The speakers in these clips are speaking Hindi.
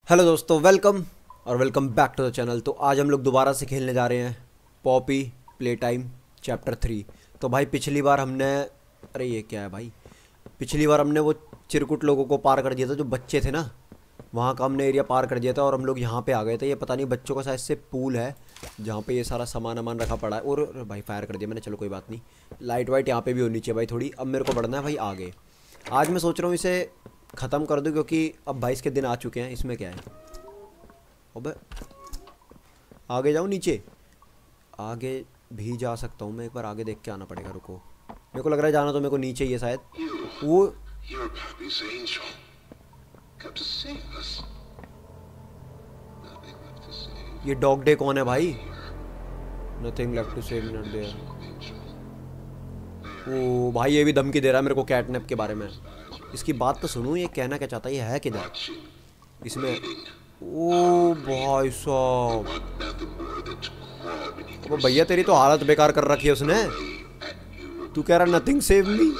हेलो दोस्तों, welcome back to the channel. तो आज हम लोग दोबारा से खेलने जा रहे हैं पॉपी प्ले टाइम चैप्टर 3। तो भाई पिछली बार हमने अरे ये क्या है भाई, पिछली बार हमने वो चिरकुट लोगों को पार कर दिया था, जो बच्चे थे ना, वहाँ का हमने एरिया पार कर दिया था और हम लोग यहाँ पे आ गए थे। ये पता नहीं बच्चों का शायद से पूल है जहाँ पे ये सारा सामान वामान रखा पड़ा है। और भाई फायर कर दिया मैंने, चलो कोई बात नहीं। लाइट वाइट यहाँ पे भी होनी चाहिए भाई थोड़ी। अब मेरे को बढ़ना है भाई आगे। आज मैं सोच रहा हूँ इसे ख़त्म कर दूँ क्योंकि अब 22 के दिन आ चुके हैं। इसमें क्या है, अबे आगे जाऊँ नीचे? आगे भी जा सकता हूँ मैं, एक बार आगे देख के आना पड़ेगा। रुको, मेरे को लग रहा है जाना तो मेरे को नीचे ही है शायद। वो ये डॉग डे कौन है भाई? Nothing left to save not there. ओ भाई ये भी धमकी दे रहा है मेरे को कैटनैप के बारे में। इसकी बात तो सुनूं, ये कहना क्या चाहता है, ये है किधर इसमें? ओ भाई साहब, अब भैया तेरी तो हालत बेकार कर रखी है उसने। तू कह रहा नथिंग सेव मी,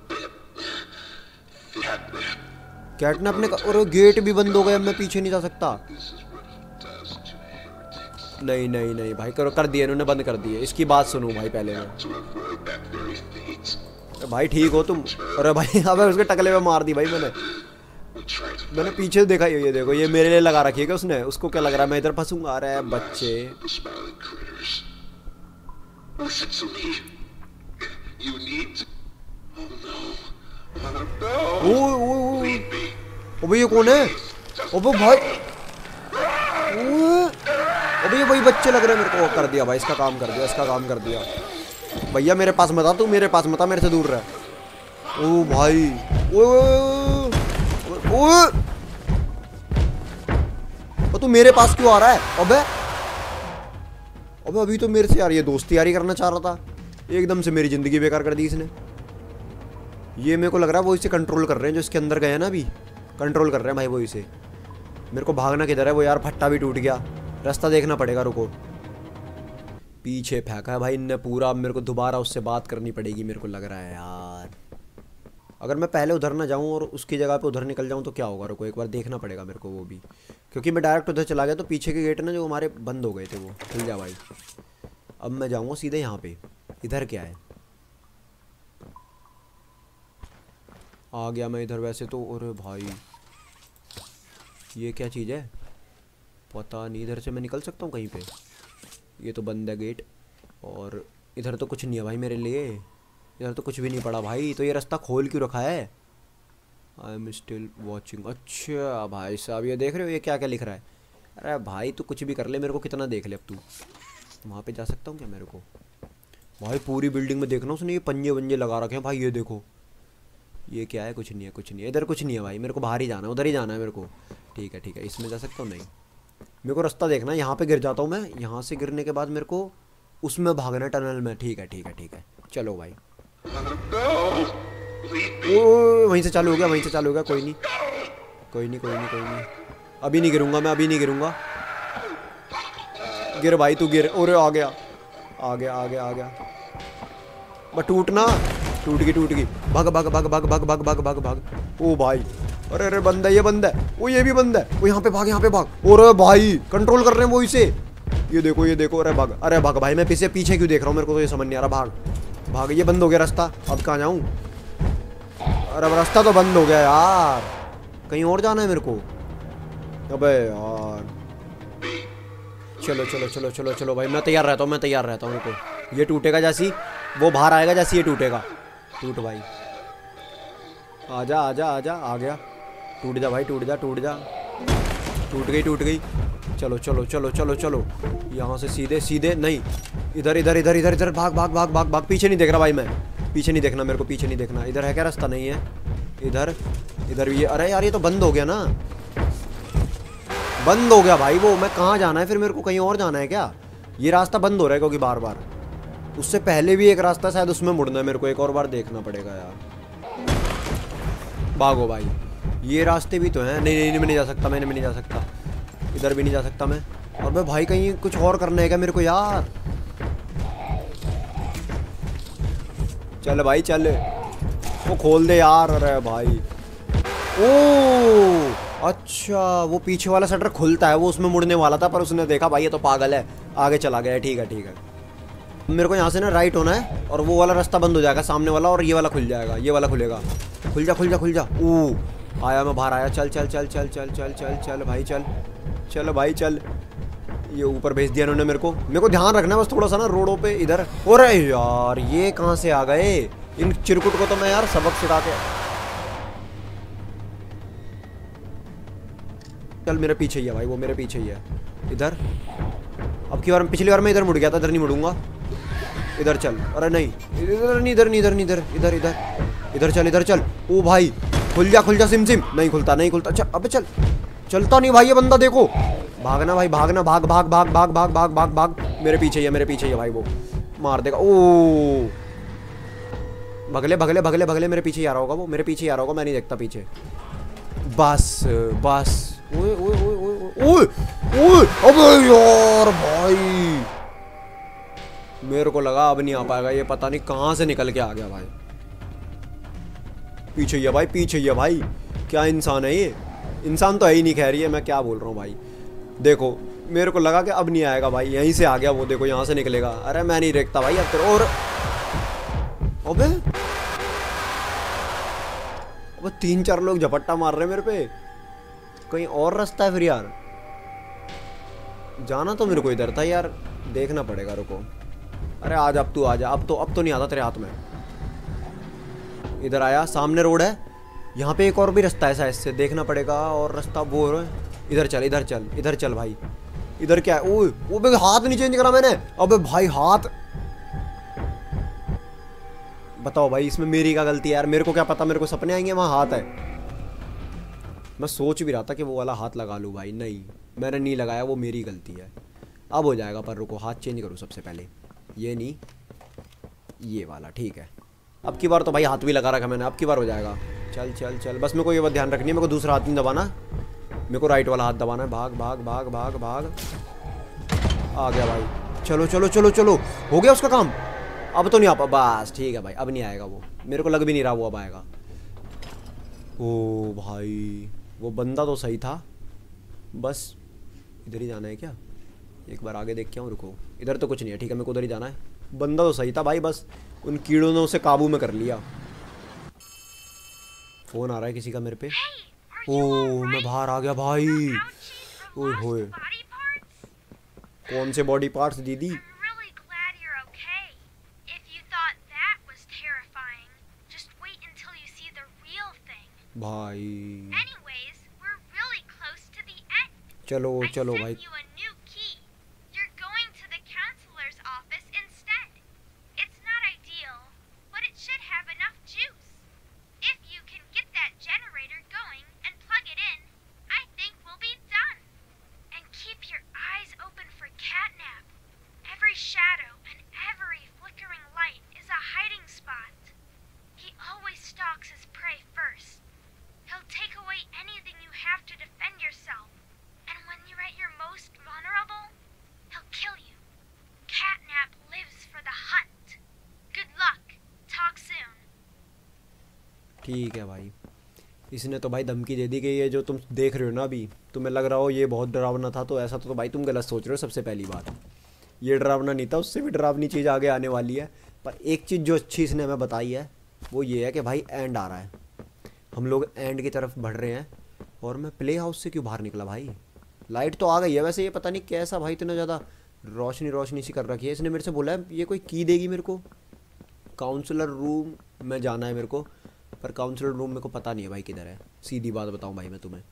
कैटनैप ने और गेट भी बंद हो गया, मैं पीछे नहीं जा सकता। नहीं नहीं नहीं भाई, कर दिया इन्होंने, बंद कर दिए। इसकी बात सुनूं भाई पहले मैं। भाई ठीक हो तुम? अरे भाई अबे उसके टकले में मार दी भाई मैंने पीछे देखा। ये देखो, ये मेरे लिए लगा रखी है क्या उसने? उसको क्या लग रहा है मैं इधर फंसूंगा? अरे बच्चे, अबे ये कौन है? अबे भाई, अबे ये वही बच्चे लग रहे हैं मेरे को। कर दिया भाई, इसका काम कर दिया, इसका काम कर दिया। भैया मेरे पास मत आ, तू मेरे पास मत आ, मेरे से दूर रह। ओ भाई, ओ तू मेरे पास क्यों आ रहा है? अबे अभी तो मेरे से यार ये दोस्ती यारी करना चाह रहा था, एकदम से मेरी जिंदगी बेकार कर दी इसने। ये मेरे को लग रहा है वो इसे कंट्रोल कर रहे हैं, जो इसके अंदर गए ना अभी, कंट्रोल कर रहे हैं भाई वो इसे। मेरे को भागना किधर है? वो यार फट्टा भी टूट गया, रास्ता देखना पड़ेगा। रुको, पीछे फेंका है भाई इनने पूरा। अब मेरे को दोबारा उससे बात करनी पड़ेगी मेरे को लग रहा है यार। अगर मैं पहले उधर ना जाऊं और उसकी जगह पे उधर निकल जाऊं तो क्या होगा? रुको एक बार देखना पड़ेगा मेरे को वो भी, क्योंकि मैं डायरेक्ट उधर चला गया तो पीछे के गेट ना जो हमारे बंद हो गए थे वो खुल जा भाई। अब मैं जाऊँगा सीधे यहाँ पे। इधर क्या है? आ गया मैं इधर वैसे तो। अरे भाई ये क्या चीज़ है? पता नहीं, इधर से मैं निकल सकता हूँ कहीं पे? ये तो बंद है गेट। और इधर तो कुछ नहीं है भाई मेरे लिए, इधर तो कुछ भी नहीं पड़ा भाई। तो ये रास्ता खोल क्यों रखा है? I am still watching. अच्छा भाई साहब, ये देख रहे हो ये क्या क्या लिख रहा है? अरे भाई तू कुछ भी कर ले, मेरे को कितना देख ले अब तू। वहाँ पे जा सकता हूँ क्या मेरे को? भाई पूरी बिल्डिंग में देखना उसने ये पंजे वंजे लगा रखे हैं भाई। ये देखो, ये क्या है? कुछ नहीं है, कुछ नहीं है इधर, कुछ नहीं है भाई। मेरे को बाहर ही जाना है, उधर ही जाना है मेरे को। ठीक है ठीक है, इसमें जा सकता हूँ? नहीं, मेरे को रास्ता देखना है। यहाँ पे गिर जाता हूँ मैं, यहाँ से गिरने के बाद मेरे को उसमें भागना है टनल में। ठीक है ठीक है ठीक है, चलो भाई। ओ वहीं से चालू हो गया, वहीं से चालू हो गया। कोई नहीं कोई नहीं कोई नहीं कोई नहीं, अभी नहीं गिरूंगा मैं, अभी नहीं गिरूंगा। गिर भाई तू गिर। और आ गया आ गया आ गया आ गया। बस टूटना, टूट गई। भाग भाग भाग भाग भाग भाग भाग भाग भाग। ओ भाई, अरे अरे बंद है, ये बंद है। वो ये भी बंद है। वो यहाँ पे भाग, यहाँ पे भाग। और भाई कंट्रोल कर रहे हैं वो इसे। ये देखो ये देखो। अरे भाग, अरे भाग भाई। मैं पीछे क्यों देख रहा हूँ? मेरे को तो ये समझ नहीं आ रहा। भाग भाग, ये बंद हो गया रास्ता। अब कहाँ जाऊँ? अरे रास्ता तो बंद हो गया यार, कहीं और जाना है मेरे को। अबे यार, चलो चलो चलो चलो चलो भाई, मैं तैयार रहता हूँ, मैं तैयार रहता हूँ। रुको, ये टूटेगा जैसी, वो बाहर आएगा जैसी ये टूटेगा। टूट भाई, आजा आजा आजा। आ गया। टूट जा भाई, टूट जा टूट जा। टूट गई। चलो चलो चलो चलो चलो, यहाँ से सीधे सीधे। नहीं, इधर इधर इधर इधर इधर। भाग भाग भाग भाग भाग। पीछे नहीं देख रहा भाई मैं, पीछे नहीं देखना मेरे को, पीछे नहीं देखना। इधर है क्या रास्ता? नहीं है इधर। इधर भी ये। अरे यार ये तो बंद हो गया ना, बंद हो गया भाई वो। मैं कहाँ जाना है फिर? मेरे को कहीं और जाना है क्या? ये रास्ता बंद हो रहा है क्योंकि बार बार। उससे पहले भी एक रास्ता शायद, उसमें मुड़ना है मेरे को। एक और बार देखना पड़ेगा यार। भागो भाई, ये रास्ते भी तो हैं। नहीं नहीं, मैं नहीं जा सकता, मैंने भी नहीं जा सकता। इधर भी नहीं जा सकता मैं। और मैं भाई कहीं कुछ और करना है क्या मेरे को यार? चल भाई चल, वो खोल दे यार। अरे भाई, ओ अच्छा वो पीछे वाला शटर खुलता है, वो उसमें मुड़ने वाला था पर उसने देखा भाई ये तो पागल है, आगे चला गया। ठीक है ठीक है, मेरे को यहाँ से ना राइट होना है और वो वाला रास्ता बंद हो जाएगा सामने वाला, और ये वाला खुल जाएगा, ये वाला खुलेगा। खुल जा खुल जा खुल जा। ओ आया, मैं बाहर आया। चल चल चल चल चल चल चल चल भाई चल, चल भाई चल। ये ऊपर भेज दिया इन्होंने मेरे को ध्यान रखना है बस थोड़ा सा ना रोडों पे इधर। अरे यार ये कहाँ से आ गए, इन चिरकुट को तो मैं यार सबक सिखा के। चल मेरे पीछे ही है भाई, वो मेरे पीछे ही है इधर। अब की बार, पिछली बार मैं इधर मुड़ गया था, इधर नहीं मुड़ूंगा। इधर चल, अरे नहीं इधर नहीं, इधर नहीं, इधर नहीं, इधर इधर इधर इधर चल, इधर चल। ओ भाई खुल जा सिम सिम। नहीं खुलता नहीं खुलता। चल अबे चल, चलता नहीं भाई ये बंदा, देखो। भागना भाई भागना, भाग भाग भाग भाग भाग भाग भाग भाग। मेरे पीछे ही है, मेरे पीछे ही है भाई, वो मार देगा। ओ भगले भगले भगले भगले, मेरे पीछे ही आ रहा होगा वो, मेरे पीछे ही आ रहा होगा, मैं नहीं देखता पीछे। बस बस। ओए ओए ओए ओए ओए ओए, अबे यार भाई मेरे को लगा अब नहीं आ पाएगा ये, पता नहीं कहाँ से निकल के आ गया भाई। पीछे ही है भाई, पीछे ही है भाई। क्या इंसान है ये, इंसान तो है ही नहीं, खैर ये मैं क्या बोल रहा हूँ भाई। देखो मेरे को लगा कि अब नहीं आएगा भाई, यहीं से आ गया वो, देखो यहाँ से निकलेगा। अरे मैं नहीं देखता भाई अब तेरे। और अबे अबे 3-4 लोग झपट्टा मार रहे हैं मेरे पे। कहीं और रास्ता है फिर यार, जाना तो मेरे को इधर था यार, देखना पड़ेगा, रुको। अरे आज अब तू आ जा, अब तो नहीं आता तेरे हाथ में। इधर आया, सामने रोड है, यहाँ पे एक और भी रास्ता है शायद से, देखना पड़ेगा। और रास्ता वो है, इधर चल इधर चल इधर चल भाई। इधर क्या है? ओए वो भाई हाथ नहीं चेंज करा मैंने। अबे भाई हाथ, बताओ भाई इसमें मेरी क्या गलती है यार, मेरे को क्या पता, मेरे को सपने आएंगे वहाँ हाथ है। मैं सोच भी रहा था कि वो वाला हाथ लगा लूँ भाई, नहीं मैंने नहीं लगाया, वो मेरी गलती है। अब हो जाएगा, पर रुको हाथ चेंज करूँ सबसे पहले, ये नहीं ये वाला, ठीक है। अब की बार तो भाई हाथ भी लगा रखा मैंने, अब की बार हो जाएगा। चल चल चल, बस मेरे को ये बात ध्यान रखनी है, मेरे को दूसरा हाथ नहीं दबाना, मेरे को राइट वाला हाथ दबाना है। भाग भाग भाग भाग भाग, आ गया भाई। चलो चलो चलो चलो, हो गया उसका काम। अब तो नहीं आ पा, बस ठीक है भाई, अब नहीं आएगा वो, मेरे को लग भी नहीं रहा वो अब आएगा। ओ भाई वो बंदा तो सही था, बस इधर ही जाना है क्या? एक बार आगे देख के आऊँ, रुको। इधर तो कुछ नहीं है, ठीक है, मेरे को उधर ही जाना है। बंदा तो सही था भाई, बस उन कीड़ों ने उसे काबू में कर लिया। फोन आ रहा है किसी का मेरे पे। ओ मैं बाहर आ गया भाई। ओए होए, कौन से बॉडी पार्ट्स दीदी? भाई चलो चलो भाई, ठीक है भाई। इसने तो भाई धमकी दे दी कि ये जो तुम देख रहे हो ना अभी, तुम्हें लग रहा हो ये बहुत डरावना था, तो ऐसा तो भाई तुम गलत सोच रहे हो। सबसे पहली बात, ये डरावना नहीं था, उससे भी डरावनी चीज़ आगे आने वाली है। पर एक चीज़ जो अच्छी इसने हमें बताई है वो ये है कि भाई एंड आ रहा है, हम लोग एंड की तरफ बढ़ रहे हैं। और मैं प्ले हाउस से क्यों बाहर निकला भाई? लाइट तो आ गई है वैसे, ये पता नहीं कैसा भाई इतना ज़्यादा रोशनी रोशनी सी कर रखी है। इसने मेरे से बोला है ये कोई की देगी मेरे को, काउंसलर रूम में जाना है मेरे को, पर काउंसलर रूम मेरे को पता नहीं है भाई किधर है। सीधी बात बताऊं भाई मैं तुम्हें,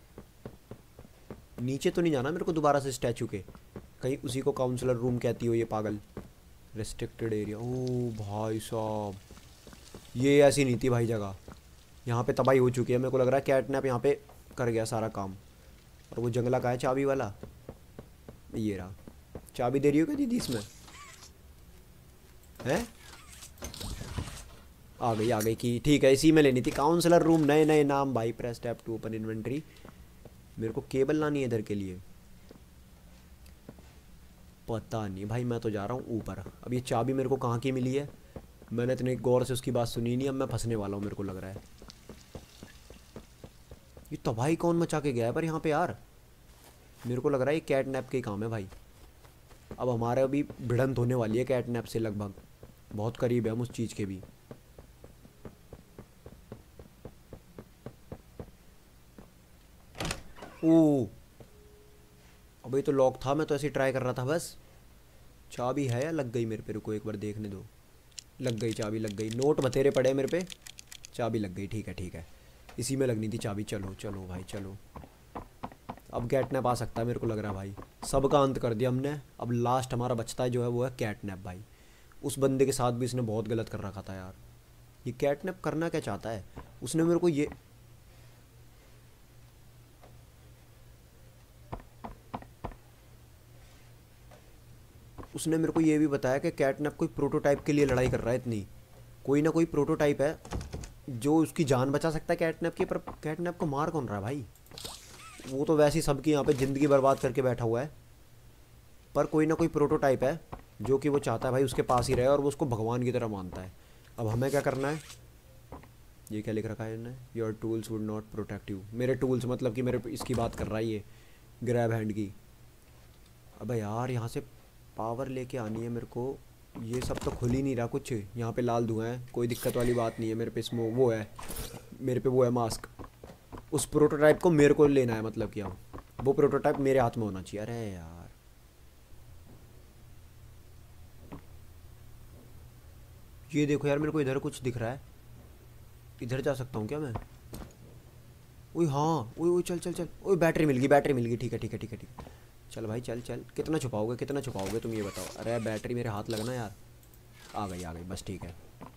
नीचे तो नहीं जाना मेरे को दोबारा से स्टैचू के, कहीं उसी को काउंसलर रूम कहती हो ये पागल। रेस्ट्रिक्टेड एरिया, ओ भाई साहब ये ऐसी नहीं थी भाई जगह, यहाँ पे तबाही हो चुकी है। मेरे को लग रहा है कैटनैप यहाँ पे कर गया सारा काम। और वो जंगला का है चाबी वाला, ये रहा। चाबी दे रही हो क्या दीदी इसमें? है आ गई की, ठीक है इसी में लेनी थी। काउंसलर रूम, नए नए नाम भाई। Press tap to open inventory. मेरे को केबल लानी है इधर के लिए, पता नहीं भाई। मैं तो जा रहा हूँ ऊपर। अब ये चाबी मेरे को कहाँ की मिली है, मैंने इतने गौर से उसकी बात सुनी नहीं, अब मैं फंसने वाला हूँ मेरे को लग रहा है। ये तबाही कौन मचा के गया है पर यहाँ पे यार? मेरे को लग रहा है ये कैट नैप के ही काम है भाई। अब हमारे अभी भिड़ंत होने वाली है कैट नैप से, लगभग बहुत करीब है हम उस चीज़ के भी। ओ अबे तो लॉक था, मैं तो ऐसे ही ट्राई कर रहा था बस। चाबी है या लग गई मेरे पे? रुको एक बार देखने दो। लग गई चाबी, लग गई। नोट बतेरे पड़े मेरे पे, चाबी लग गई। ठीक है ठीक है, इसी में लगनी थी चाबी। चलो चलो भाई चलो। अब कैटनैप आ सकता है मेरे को लग रहा है भाई। सबका अंत कर दिया हमने। अब लास्ट हमारा बचता है जो है वो है कैटनैप भाई। उस बंदे के साथ भी इसने बहुत गलत कर रखा था यार। ये कैटनैप करना क्या चाहता है? उसने मेरे को ये उसने मेरे को ये भी बताया कि कैटनैप कोई प्रोटोटाइप के लिए लड़ाई कर रहा है इतनी। कोई ना कोई प्रोटोटाइप है जो उसकी जान बचा सकता है कैटनैप की, पर कैटनैप को मार कौन रहा है भाई? वो तो वैसे ही सबकी यहाँ पे ज़िंदगी बर्बाद करके बैठा हुआ है, पर कोई ना कोई प्रोटोटाइप है जो कि वो चाहता है भाई उसके पास ही रहे और वो उसको भगवान की तरह मानता है। अब हमें क्या करना है? ये क्या लिख रखा है इन्होंने? Your tools would not protect you. मेरे टूल्स मतलब कि मेरे इसकी बात कर रहा है ये, ग्रैब हैंड की। अबे यार यहाँ से पावर लेके आनी है मेरे को। ये सब तो खुल ही नहीं रहा कुछ। यहाँ पे लाल धुआं है, कोई दिक्कत वाली बात नहीं है। मेरे पे स्मोक वो है, मेरे पे वो है मास्क। उस प्रोटोटाइप को मेरे को लेना है, मतलब क्या वो प्रोटोटाइप मेरे हाथ में होना चाहिए। अरे यार ये देखो यार, मेरे को इधर कुछ दिख रहा है। इधर जा सकता हूँ क्या मैं? ओए हाँ, ओए ओए चल चल चल। ओए बैटरी मिल गई, बैटरी मिल गई। ठीक है ठीक है ठीक है ठीक है। चल भाई चल चल। कितना छुपाओगे, कितना छुपाओगे तुम ये बताओ। अरे बैटरी मेरे हाथ लगना यार। आ गई बस ठीक है।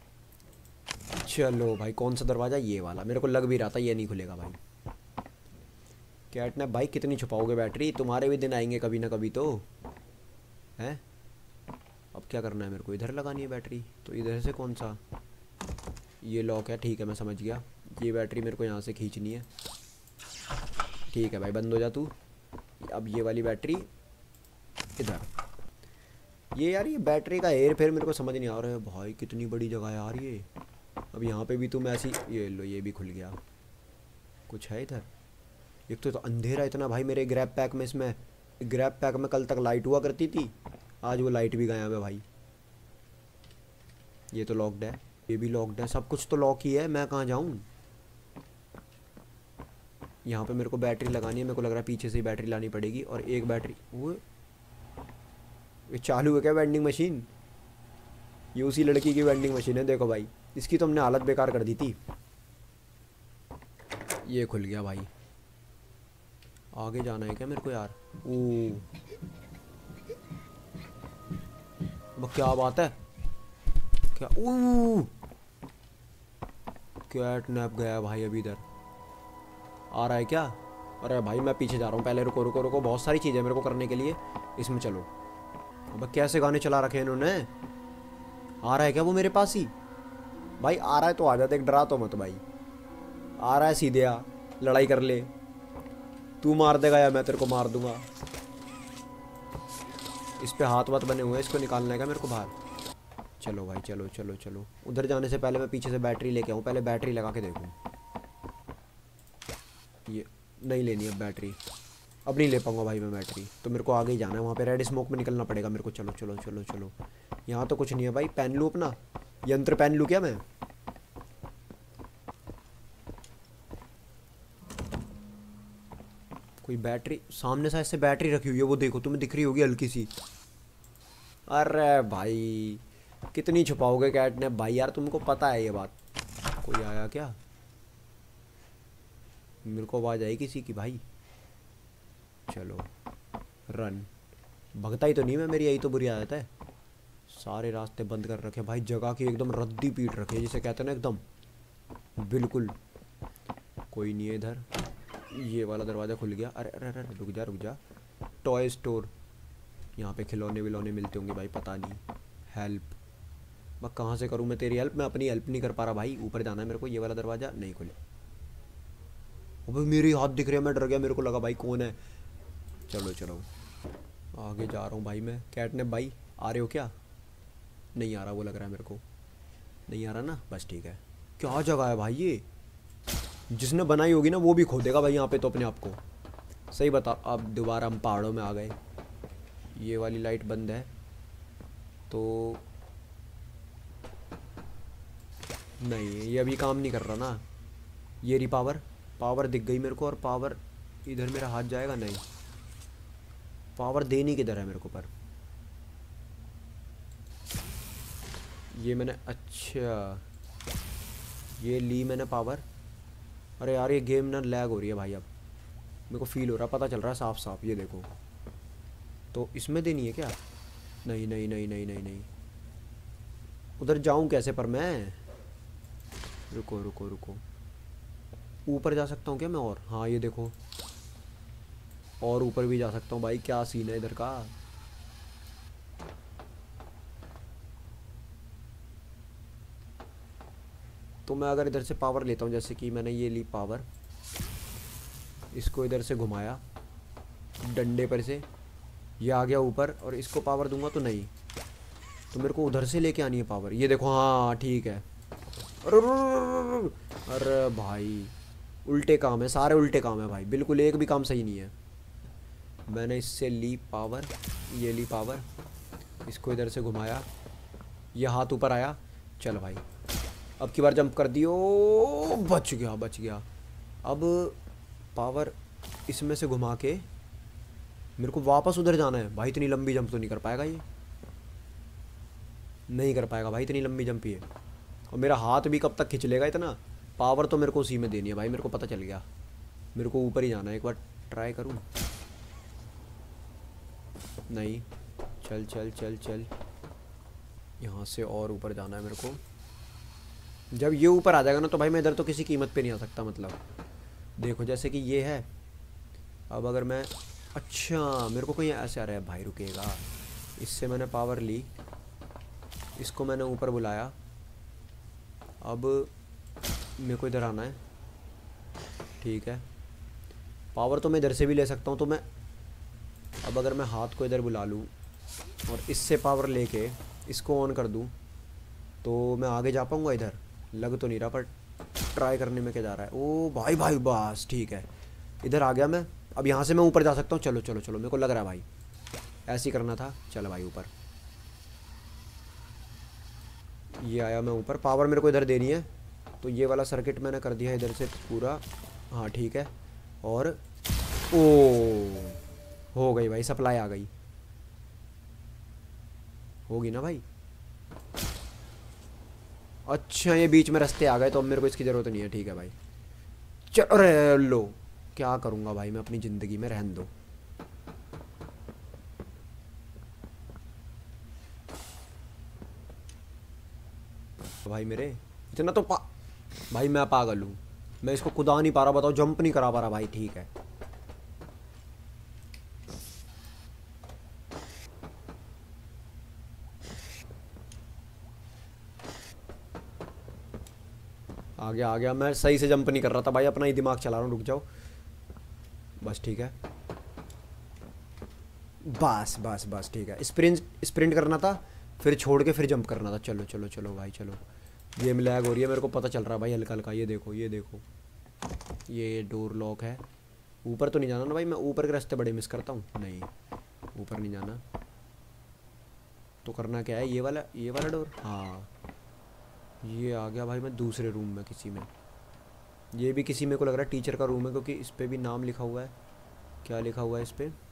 चलो भाई, कौन सा दरवाज़ा? ये वाला। मेरे को लग भी रहा था ये नहीं खुलेगा भाई। कैटनैप भाई कितनी छुपाओगे बैटरी? तुम्हारे भी दिन आएंगे कभी ना कभी तो, हैं? अब क्या करना है मेरे को? इधर लगानी है बैटरी, तो इधर से कौन सा? ये लॉक है, ठीक है मैं समझ गया। ये बैटरी मेरे को यहाँ से खींचनी है। ठीक है भाई, बंद हो जा तू। अब ये वाली बैटरी इधर। ये यार ये बैटरी का हेर फेर मेरे को समझ नहीं आ रहा है भाई। कितनी बड़ी जगह है यार ये। अब यहाँ पे भी तुम ऐसी, ये लो ये भी खुल गया। कुछ है इधर? एक तो अंधेरा इतना भाई मेरे ग्रैब पैक में। इसमें ग्रैब पैक में कल तक लाइट हुआ करती थी, आज वो लाइट भी गायब है भाई। ये तो लॉक्ड है, ये भी लॉक्ड है। सब कुछ तो लॉक ही है, मैं कहाँ जाऊँ? यहाँ पे मेरे को बैटरी लगानी है। मेरे को लग रहा है पीछे से ही बैटरी लानी पड़ेगी। और एक बैटरी वो ये चालू है क्या वेंडिंग मशीन? ये उसी लड़की की वेंडिंग मशीन है देखो भाई। इसकी तो हमने हालत बेकार कर दी थी। ये खुल गया भाई। आगे जाना है क्या मेरे को यार? ओ क्या बात है? क्या? ओ कैटनैप गया भाई अभी। इधर आ रहा है क्या? अरे भाई मैं पीछे जा रहा हूँ। पहले रुको रुको रुको, बहुत सारी चीज़ें मेरे को करने के लिए इसमें। चलो अब कैसे गाने चला रखे हैं इन्होंने। आ रहा है क्या वो मेरे पास ही? भाई आ रहा है तो आ जा, देख डरा तो मत भाई। आ रहा है सीधे आ, लड़ाई कर ले। तू मार देगा या मैं तेरे को मार दूंगा। इस पे हाथ वाथ बने हुए हैं, इसको निकालना है क्या मेरे को बाहर? चलो भाई चलो चलो चलो। उधर जाने से पहले मैं पीछे से बैटरी लेके आऊँ। पहले बैटरी लगा के देखूँ। ये नहीं लेनी अब बैटरी। अब नहीं ले पाऊंगा भाई मैं बैटरी, तो मेरे को आगे ही जाना है। वहाँ पे रेड स्मोक में निकलना पड़ेगा मेरे को। चलो चलो चलो चलो। यहाँ तो कुछ नहीं है भाई। पहन लूँ अपना यंत्र, पहन लूँ क्या मैं? कोई बैटरी सामने साइड से बैटरी रखी हुई है, वो देखो तुम्हें दिख रही होगी हल्की सी। अरे भाई कितनी छुपाओगे कैटनैप भाई यार, तुमको पता है ये बात। कोई आया क्या? मेरे को आवाज़ आई किसी की भाई। चलो रन। भगता ही तो नहीं मैं, मेरी यही तो बुरी आदत है। सारे रास्ते बंद कर रखे भाई। जगह की एकदम रद्दी पीट रखी है जिसे कहते हैं ना, एकदम बिल्कुल। कोई नहीं है इधर। ये वाला दरवाज़ा खुल गया। अरे अरे अरे रुक जा रुक जा। टॉय स्टोर, यहाँ पे खिलौने विलौने मिलते होंगे भाई, पता नहीं। हेल्प, मैं कहाँ से करूँ मैं तेरी हेल्प? मैं अपनी हेल्प नहीं कर पा रहा भाई। ऊपर जाना है मेरे को। ये वाला दरवाज़ा नहीं खुले। अबे मेरे हाथ दिख रहे हैं, मैं डर गया। मेरे को लगा भाई कौन है। चलो चलो आगे जा रहा हूँ भाई मैं। कैटनैप भाई आ रहे हो क्या? नहीं आ रहा वो लग रहा है मेरे को। नहीं आ रहा ना, बस ठीक है। क्या जगह है भाई ये? जिसने बनाई होगी ना वो भी खो देगा भाई यहाँ पे तो अपने आप को। सही बता। अब दोबारा हम पहाड़ों में आ गए। ये वाली लाइट बंद है तो नहीं, ये अभी काम नहीं कर रहा ना। ये रही पावर, पावर दिख गई मेरे को। और पावर इधर मेरा हाथ जाएगा नहीं, पावर देनी किधर है मेरे को। पर ये मैंने, अच्छा ये ली मैंने पावर। अरे यार ये गेम ना लैग हो रही है भाई। अब मेरे को फील हो रहा है, पता चल रहा है साफ साफ। ये देखो, तो इसमें देनी है क्या? नहीं नहीं नहीं नहीं नहीं नहीं, उधर जाऊं कैसे पर मैं? रुको रुको रुको, ऊपर जा सकता हूँ क्या मैं? और हाँ ये देखो, और ऊपर भी जा सकता हूँ भाई। क्या सीन है इधर का। तो मैं अगर इधर से पावर लेता हूँ, जैसे कि मैंने ये ली पावर, इसको इधर से घुमाया डंडे पर से, ये आ गया ऊपर, और इसको पावर दूंगा तो नहीं, तो मेरे को उधर से लेके आनी है पावर। ये देखो, हाँ ठीक है। अरे भाई उल्टे काम है, सारे उल्टे काम है भाई, बिल्कुल एक भी काम सही नहीं है। मैंने इससे ली पावर, ये ली पावर, इसको इधर से घुमाया, ये हाथ ऊपर आया। चल भाई अब की बार जंप कर दियो, बच गया बच गया। अब पावर इसमें से घुमा के मेरे को वापस उधर जाना है भाई। इतनी लंबी जंप तो नहीं कर पाएगा ये, नहीं कर पाएगा भाई इतनी लंबी जंप ये। और मेरा हाथ भी कब तक खिंच लेगा इतना। पावर तो मेरे को उसी में देनी है भाई, मेरे को पता चल गया। मेरे को ऊपर ही जाना है, एक बार ट्राई करूँ। नहीं, चल चल चल चल, यहाँ से और ऊपर जाना है मेरे को। जब ये ऊपर आ जाएगा ना तो भाई मैं इधर तो किसी कीमत पे नहीं आ सकता। मतलब देखो जैसे कि ये है, अब अगर मैं, अच्छा मेरे को कहीं ऐसे आ रहा है भाई, रुकेगा। इससे मैंने पावर ली, इसको मैंने ऊपर बुलाया, अब मेरे को इधर आना है, ठीक है। पावर तो मैं इधर से भी ले सकता हूँ, तो मैं अब अगर मैं हाथ को इधर बुला लूँ और इससे पावर लेके इसको ऑन कर दूँ तो मैं आगे जा पाऊँगा इधर। लग तो नहीं रहा, पर ट्राई करने में क्या जा रहा है। ओ भाई भाई बस ठीक है, इधर आ गया मैं। अब यहाँ से मैं ऊपर जा सकता हूँ। चलो चलो चलो, मेरे को लग रहा है भाई ऐसे ही करना था। चलो भाई ऊपर, ये आया मैं ऊपर। पावर मेरे को इधर देनी है, तो ये वाला सर्किट मैंने कर दिया इधर से पूरा। हाँ ठीक है, और ओ हो गई भाई, सप्लाई आ गई। होगी ना भाई। अच्छा ये बीच में रास्ते आ गए, तो अब मेरे को इसकी ज़रूरत नहीं है। ठीक है भाई, चल। अरे लो, क्या करूँगा भाई मैं अपनी ज़िंदगी में, रहने दो। भाई मेरे इतना तो भाई मैं पागल हूँ, मैं इसको कूदा नहीं पा रहा। बताओ, जंप नहीं करा पा रहा भाई। ठीक है, आ गया आ गया। मैं सही से जंप नहीं कर रहा था भाई, अपना ही दिमाग चला रहा हूँ। रुक जाओ बस, ठीक है। बस बस बस ठीक है। स्प्रिंट स्प्रिंट करना था, फिर छोड़ के फिर जंप करना था। चलो चलो चलो भाई चलो। गेम लैग हो रही है, मेरे को पता चल रहा है भाई हल्का हल्का। ये देखो ये देखो, ये डोर लॉक है। ऊपर तो नहीं जाना ना भाई, मैं ऊपर के रास्ते बड़े मिस करता हूँ। नहीं, ऊपर नहीं जाना। तो करना क्या है, ये वाला डोर। हाँ ये आ गया भाई मैं दूसरे रूम में किसी में। ये भी किसी, मेरे को लग रहा है टीचर का रूम है, क्योंकि इस पर भी नाम लिखा हुआ है। क्या लिखा हुआ है इस पर?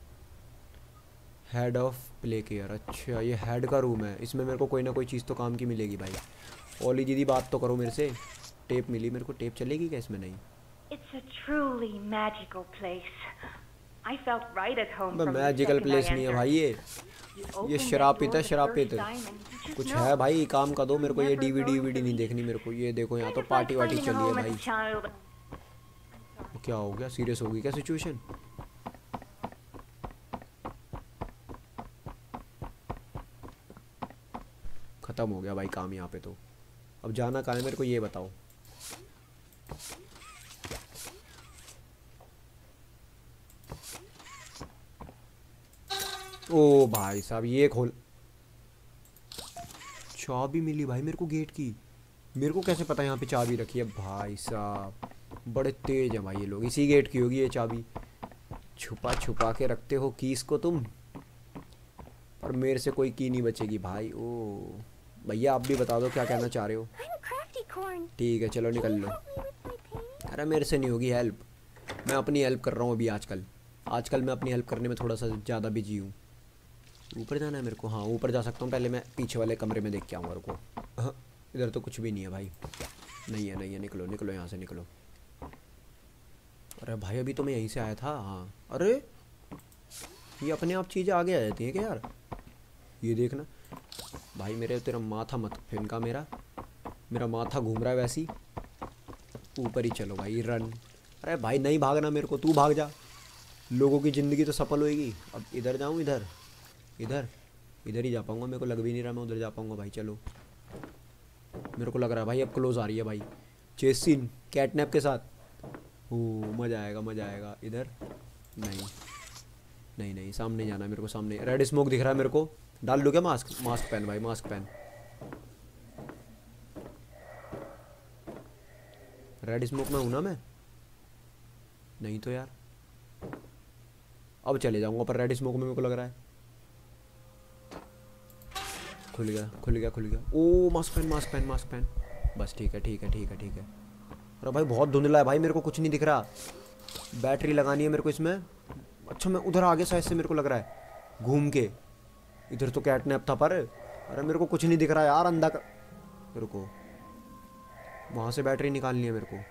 Head of play care. अच्छा ये हेड का रूम है, इसमें मेरे को कोई ना कोई चीज़ तो काम की मिलेगी भाई। ओली दीदी बात तो करो मेरे से। टेप मिली मेरे को, टेप चलेगी क्या इसमें? नहीं। It's a truly magical place. I felt right at home from the magical second I place नहीं है भाई entered. ये। You ये open शराब that पीता है, door the शराब first पीता है। time and you just कुछ know. है भाई, काम का दो मेरे को। ये Never डीवीडी goes वीडी to नहीं waste. देखनी मेरे को। ये देखो यहाँ Kind तो of like पार्टी वार्टी finding a चली है home as भाई। a child. क्या हो गया, सीरियस हो गई क्या सिचुएशन? खत्म हो गया भाई काम यहाँ पे तो। अब जाना कहाँ है मेरे को ये बताओ। ओ भाई साहब ये खोल, चाबी मिली भाई मेरे को गेट की। मेरे को कैसे पता यहाँ पे चाबी रखी है भाई साहब? बड़े तेज हैं भाई ये लोग। इसी गेट की होगी ये चाबी। छुपा छुपा के रखते हो कीस को तुम, और मेरे से कोई की नहीं बचेगी भाई। ओ भैया आप भी बता दो क्या कहना चाह रहे हो। ठीक है चलो निकल लो। अरे मेरे से नहीं होगी हेल्प, मैं अपनी हेल्प कर रहा हूँ अभी। आजकल मैं अपनी हेल्प करने में थोड़ा सा ज़्यादा बिजी हूँ। ऊपर जाना है मेरे को? हाँ ऊपर जा सकता हूँ। पहले मैं पीछे वाले कमरे में देख के आऊँगा रुको। हाँ इधर तो कुछ भी नहीं है भाई। नहीं है निकलो निकलो यहाँ से निकलो। अरे भाई अभी तो मैं यहीं से आया था। हाँ अरे ये अपने आप चीज़ें आगे आ जाती हैं क्या यार? ये देखना भाई मेरे तेरा माथा मत फेंका। मेरा माथा घूम रहा है वैसे ही। ऊपर ही चलो भाई रन। अरे भाई नहीं भागना मेरे को, तू भाग जा। लोगों की ज़िंदगी तो सफल होएगी। अब इधर जाऊँ? इधर इधर ही जा पाऊँगा। मेरे को लग भी नहीं रहा मैं उधर जा पाऊँगा भाई। चलो मेरे को लग रहा है भाई अब क्लोज आ रही है भाई। चेस सीन कैटनैप के साथ। ओ मज़ा आएगा। इधर नहीं सामने जाना है मेरे को। सामने रेड स्मोक दिख रहा है मेरे को। डाल लो क्या मास्क पहन भाई, मास्क पहन। रेड स्मोक में हूँ ना मैं? नहीं तो यार अब चले जाऊँगा पर रेड स्मोक में मेरे को लग रहा है। खुल गया। ओ मास्क पहन। बस ठीक है। अरे भाई बहुत धुंधला है भाई, मेरे को कुछ नहीं दिख रहा। बैटरी लगानी है मेरे को इसमें। अच्छा मैं उधर आगे साइड से मेरे को लग रहा है घूम के। इधर तो कैटनैप था पर अरे मेरे को कुछ नहीं दिख रहा यार। अंधा कर मेरे को वहाँ से बैटरी निकालनी है मेरे को।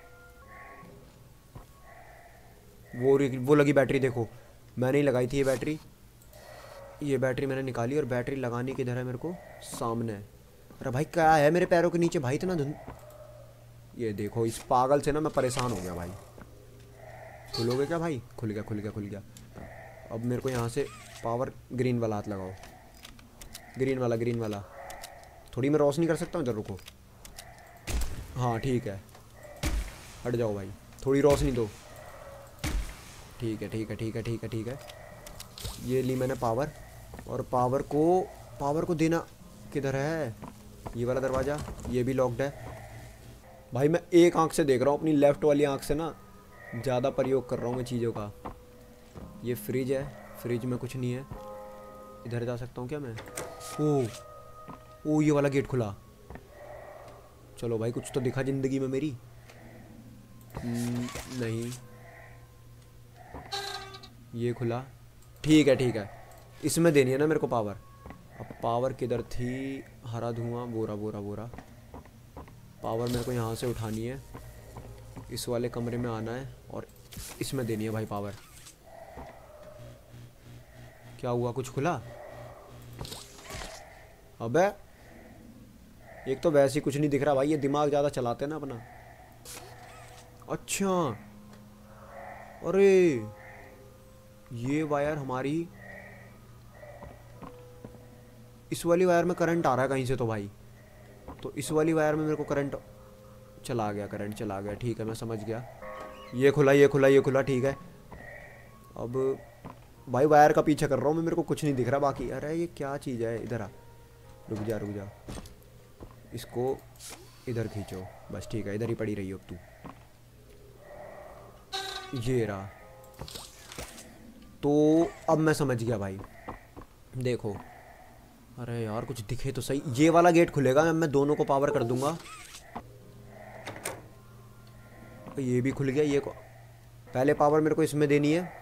वो लगी बैटरी देखो, मैंने ही लगाई थी ये बैटरी। ये बैटरी मैंने निकाली और बैटरी लगानी किधर है मेरे को? सामने। अरे भाई क्या है मेरे पैरों के नीचे भाई इतना धुंध। ये देखो इस पागल से ना मैं परेशान हो गया भाई। खुलोगे क्या भाई? खुल गया। अब मेरे को यहाँ से पावर ग्रीन वाला हाथ लगाओ। ग्रीन वाला। थोड़ी मैं रोशनी कर सकता हूँ इधर? रुको। हाँ ठीक है हट जाओ भाई, थोड़ी रोशनी दो। ठीक है। ये ली मैंने पावर। और पावर को देना किधर है? ये वाला दरवाज़ा, ये भी लॉक्ड है भाई। मैं एक आंख से देख रहा हूँ, अपनी लेफ़्ट वाली आंख से ना ज़्यादा प्रयोग कर रहा हूँ मैं चीज़ों का। ये फ्रिज है, फ्रिज में कुछ नहीं है। इधर जा सकता हूँ क्या मैं? ओ ये वाला गेट खुला। चलो भाई कुछ तो दिखा ज़िंदगी में मेरी। नहीं ये खुला। ठीक है इसमें देनी है ना मेरे को पावर। अब पावर किधर थी? हरा धुआं, बोरा। पावर मेरे को यहाँ से उठानी है, इस वाले कमरे में आना है और इसमें देनी है भाई पावर। क्या हुआ? कुछ खुला? अबे एक तो वैसे ही कुछ नहीं दिख रहा भाई, ये दिमाग ज़्यादा चलाते हैं ना अपना। अच्छा अरे ये वायर हमारी, इस वाली वायर में करंट आ रहा है कहीं से तो भाई। तो इस वाली वायर में मेरे को करंट चला गया। ठीक है मैं समझ गया। ये खुला। ठीक है अब भाई वायर का पीछा कर रहा हूँ मैं, मेरे को कुछ नहीं दिख रहा बाकी। अरे ये क्या चीज़ है? इधर आ, रुक जा। इसको इधर खींचो बस। ठीक है इधर ही पड़ी रही अब तू। ये रहा। तो अब मैं समझ गया भाई। देखो अरे यार कुछ दिखे तो सही। ये वाला गेट खुलेगा, मैं दोनों को पावर कर दूंगा। ये भी खुल गया। ये को पहले पावर मेरे को इसमें देनी है,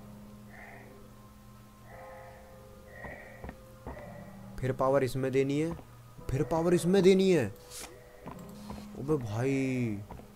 फिर पावर इसमें देनी है, फिर पावर इसमें देनी है। अबे भाई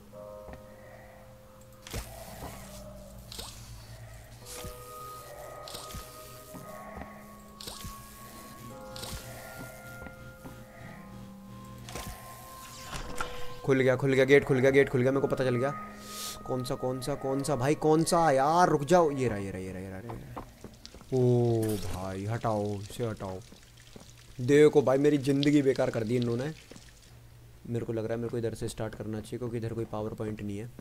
खुल गया गेट खुल गया मेरे को पता चल गया। कौन सा भाई? कौन सा यार? रुक जाओ। ये रहा। ओ भाई हटाओ इसे, हटाओ। देखो भाई मेरी ज़िंदगी बेकार कर दी इन्होंने। मेरे को लग रहा है मेरे को इधर से स्टार्ट करना चाहिए क्योंकि इधर कोई पावर पॉइंट नहीं है।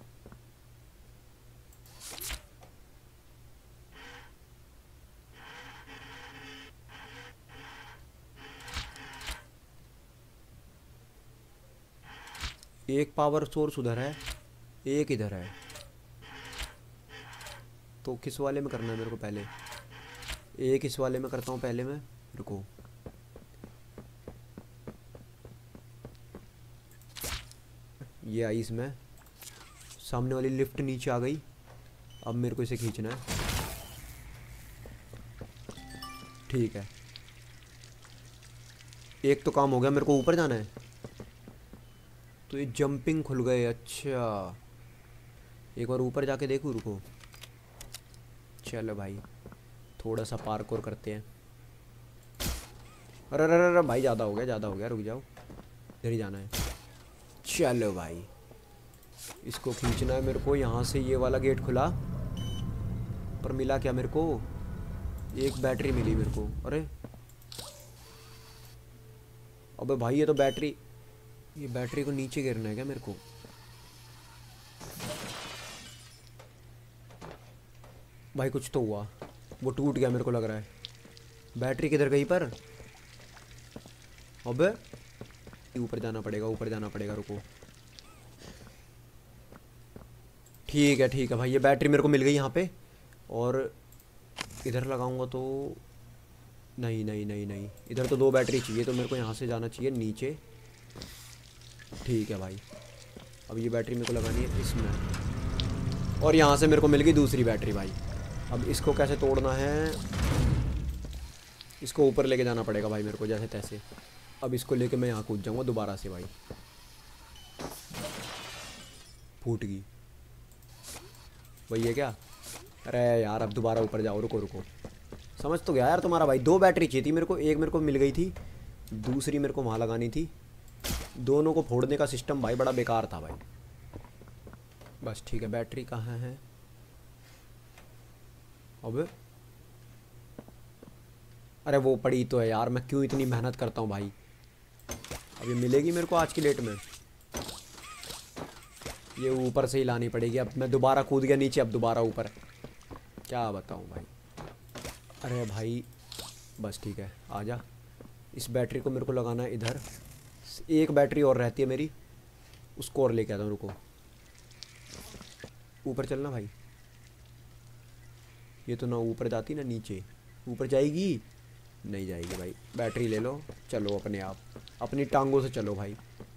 एक पावर सोर्स उधर है, एक इधर है। तो किस वाले में करना है मेरे को पहले? एक इस वाले में करता हूँ पहले मैं। रुको, ये आई इसमें। सामने वाली लिफ्ट नीचे आ गई। अब मेरे को इसे खींचना है। ठीक है, एक तो काम हो गया। मेरे को ऊपर जाना है, तो ये जंपिंग खुल गए। अच्छा, एक बार ऊपर जाके देखूँ। रुको, चलो भाई थोड़ा सा पार्कोर करते हैं। अरे अरे अरे भाई, ज़्यादा हो गया, ज़्यादा हो गया, रुक जाओ, इधर ही जाना है। चलो भाई, इसको खींचना है मेरे को। यहाँ से ये वाला गेट खुला, पर मिला क्या मेरे को? एक बैटरी मिली मेरे को। अरे अबे भाई, ये तो बैटरी, ये बैटरी को नीचे गिरना है क्या मेरे को? भाई कुछ तो हुआ, वो टूट गया मेरे को लग रहा है। बैटरी किधर गई पर? अबे ऊपर जाना पड़ेगा, ऊपर जाना पड़ेगा। रुको, ठीक है भाई, ये बैटरी मेरे को मिल गई यहाँ पे। और इधर लगाऊंगा तो नहीं नहीं नहीं नहीं, इधर तो 2 बैटरी चाहिए, तो मेरे को यहाँ से जाना चाहिए नीचे। ठीक है भाई, अब ये बैटरी मेरे को लगानी है इसमें, और यहाँ से मेरे को मिल गई दूसरी बैटरी भाई। अब इसको कैसे तोड़ना है? इसको ऊपर लेके जाना पड़ेगा भाई मेरे को, जैसे तैसे। अब इसको लेके मैं यहाँ कूद जाऊँगा दोबारा से भाई। फूट गई वही है क्या? अरे यार, अब दोबारा ऊपर जाओ। रुको रुको, समझ तो गया यार तुम्हारा भाई। 2 बैटरी चाहिए थी मेरे को, एक मेरे को मिल गई थी, दूसरी मेरे को वहाँ लगानी थी। दोनों को फोड़ने का सिस्टम भाई बड़ा बेकार था भाई। बस ठीक है, बैटरी कहाँ है? अबे अरे वो पड़ी तो है यार, मैं क्यों इतनी मेहनत करता हूँ भाई। अब ये मिलेगी मेरे को आज की डेट में? ये ऊपर से ही लानी पड़ेगी। अब मैं दोबारा कूद गया नीचे, अब दोबारा ऊपर, क्या बताऊँ भाई। अरे भाई बस ठीक है, आजा। इस बैटरी को मेरे को लगाना है इधर। एक बैटरी और रहती है मेरी, उसको और लेके आता हूँ। रुको, ऊपर चलना भाई। ये तो ना ऊपर जाती ना नीचे। ऊपर जाएगी? नहीं जाएगी भाई। बैटरी ले लो, चलो अपने आप, अपनी टांगों से चलो भाई।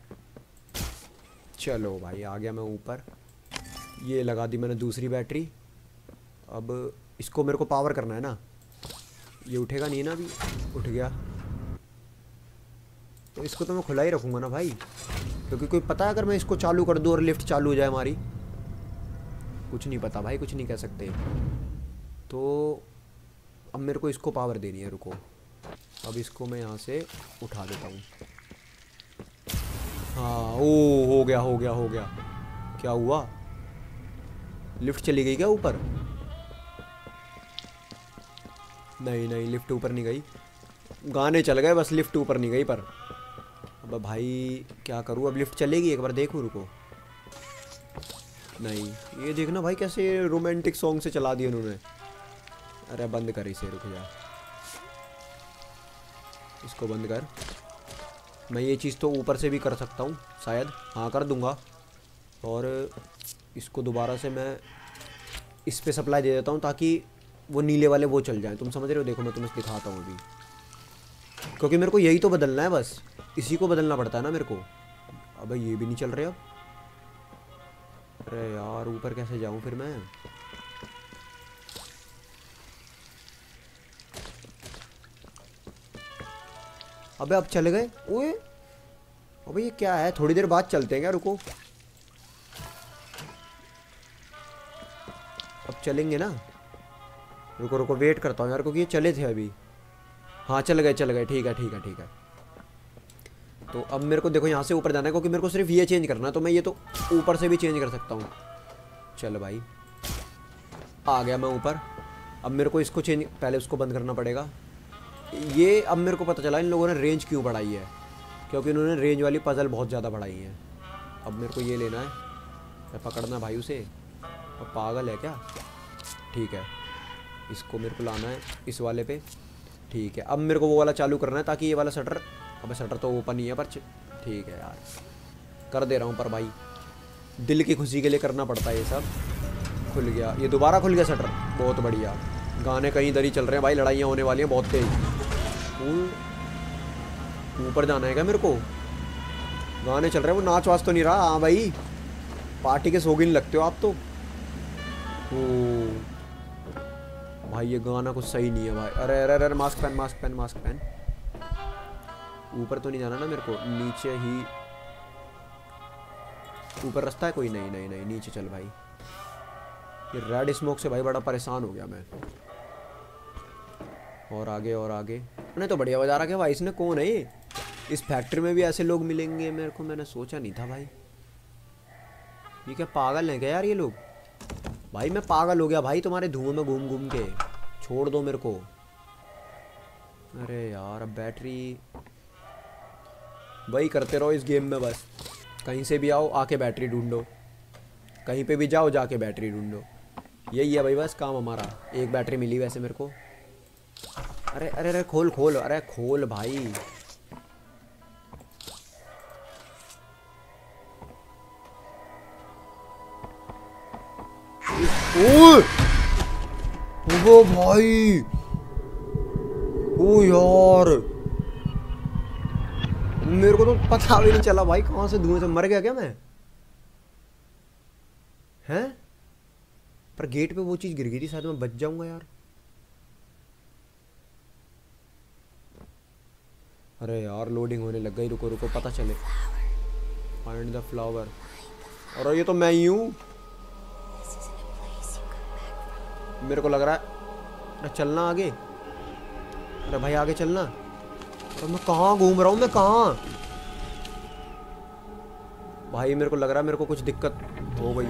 चलो भाई, आ गया मैं ऊपर। ये लगा दी मैंने दूसरी बैटरी। अब इसको मेरे को पावर करना है ना। ये उठेगा नहीं ना अभी? उठ गया, तो इसको तो मैं खुला ही रखूँगा ना भाई, क्योंकि कोई पता है अगर मैं इसको चालू कर दूँ और लिफ्ट चालू हो जाए हमारी, कुछ नहीं पता भाई, कुछ नहीं कह सकते। तो अब मेरे को इसको पावर देनी है। रुको, अब इसको मैं यहाँ से उठा देता हूँ। हाँ, ओ हो गया हो गया हो गया। क्या हुआ? लिफ्ट चली गई क्या ऊपर? नहीं नहीं, लिफ्ट ऊपर नहीं गई। गाने चल गए बस, लिफ्ट ऊपर नहीं गई। पर अब भाई क्या करूँ? अब लिफ्ट चलेगी, एक बार देखूँ। रुको, नहीं, ये देखना भाई कैसे रोमांटिक सॉन्ग से चला दिया उन्होंने। अरे बंद कर इसे, रुक जा, इसको बंद कर। मैं ये चीज़ तो ऊपर से भी कर सकता हूँ शायद। हाँ, कर दूँगा। और इसको दोबारा से मैं इस पे सप्लाई दे देता हूँ, ताकि वो नीले वाले वो चल जाएं। तुम समझ रहे हो? देखो मैं तुम्हें दिखाता हूँ अभी, क्योंकि मेरे को यही तो बदलना है, बस इसी को बदलना पड़ता है ना मेरे को। अबे ये भी नहीं चल रहे अब। अरे यार, ऊपर कैसे जाऊँ फिर मैं? अबे अब चले गए। ओए अबे ये क्या है? थोड़ी देर बाद चलते हैं क्या? रुको, अब चलेंगे ना। रुको रुको, वेट करता हूँ यार, क्योंकि ये चले थे अभी। हाँ चल गए चल गए, ठीक है ठीक है ठीक है। तो अब मेरे को देखो यहाँ से ऊपर जाना है, क्योंकि मेरे को सिर्फ ये चेंज करना है, तो मैं ये तो ऊपर से भी चेंज कर सकता हूँ। चलो भाई, आ गया मैं ऊपर। अब मेरे को इसको चेंज, पहले उसको बंद करना पड़ेगा। ये अब मेरे को पता चला इन लोगों ने रेंज क्यों बढ़ाई है, क्योंकि इन्होंने रेंज वाली पजल बहुत ज़्यादा बढ़ाई है। अब मेरे को ये लेना है, पकड़ना भाई उसे। अब पागल है क्या? ठीक है, इसको मेरे को लाना है इस वाले पे। ठीक है, अब मेरे को वो वाला चालू करना है, ताकि ये वाला शटर, अब शटर तो ओपन ही है पर ठीक है यार, कर दे रहा हूँ। पर भाई दिल की खुशी के लिए करना पड़ता है ये सब। खुल गया, ये दोबारा खुल गया शटर, बहुत बढ़िया। गाने कहीं इधर ही चल रहे हैं भाई, लड़ाइयाँ होने वाली हैं बहुत तेज। ऊपर जाना है क्या मेरे को? गाने चल रहे हैं, वो नाच वाच तो नहीं रहा? हाँ भाई, पार्टी के शौकीन लगते हो आप तो। ओ भाई ये गाना कुछ सही नहीं है भाई। अरे अरे अरे, मास्क पहन मास्क पहन मास्क पहन। ऊपर तो नहीं जाना ना मेरे को, नीचे ही। ऊपर रास्ता है कोई? नहीं नहीं नहीं, नीचे चल भाई। ये रेड स्मोक से भाई बड़ा परेशान हो गया मैं। और आगे और आगे। नहीं तो बढ़िया बजा रहा क्या भाई इसने, कौन है ये? इस फैक्ट्री में भी ऐसे लोग मिलेंगे मेरे को, मैंने सोचा नहीं था भाई। ये क्या पागल हैं क्या यार ये लोग? भाई मैं पागल हो गया भाई तुम्हारे धुएं में घूम घूम के, छोड़ दो मेरे को। अरे यार अब बैटरी, वही करते रहो इस गेम में बस। कहीं से भी आओ आके बैटरी ढूंढो, कहीं पे भी जाओ जाके बैटरी ढूंढो, यही है भाई बस काम हमारा। एक बैटरी मिली वैसे मेरे को। अरे अरे अरे खोल खोल, अरे खोल भाई। ओ भाई, ओ यार मेरे को तो पता भी नहीं चला भाई, कहाँ से धुएं से मर गया क्या मैं? हैं? पर गेट पे वो चीज गिर गई थी, शायद मैं बच जाऊंगा यार। अरे यार लोडिंग होने लग गई, रुको रुको पता चले। Find the flower. और ये तो मैं ही हूँ, मेरे को लग रहा है। अरे चलना आगे, अरे भाई आगे चलना। तो मैं कहाँ घूम रहा हूँ, मैं कहाँ? भाई मेरे को लग रहा है मेरे को कुछ दिक्कत हो गई।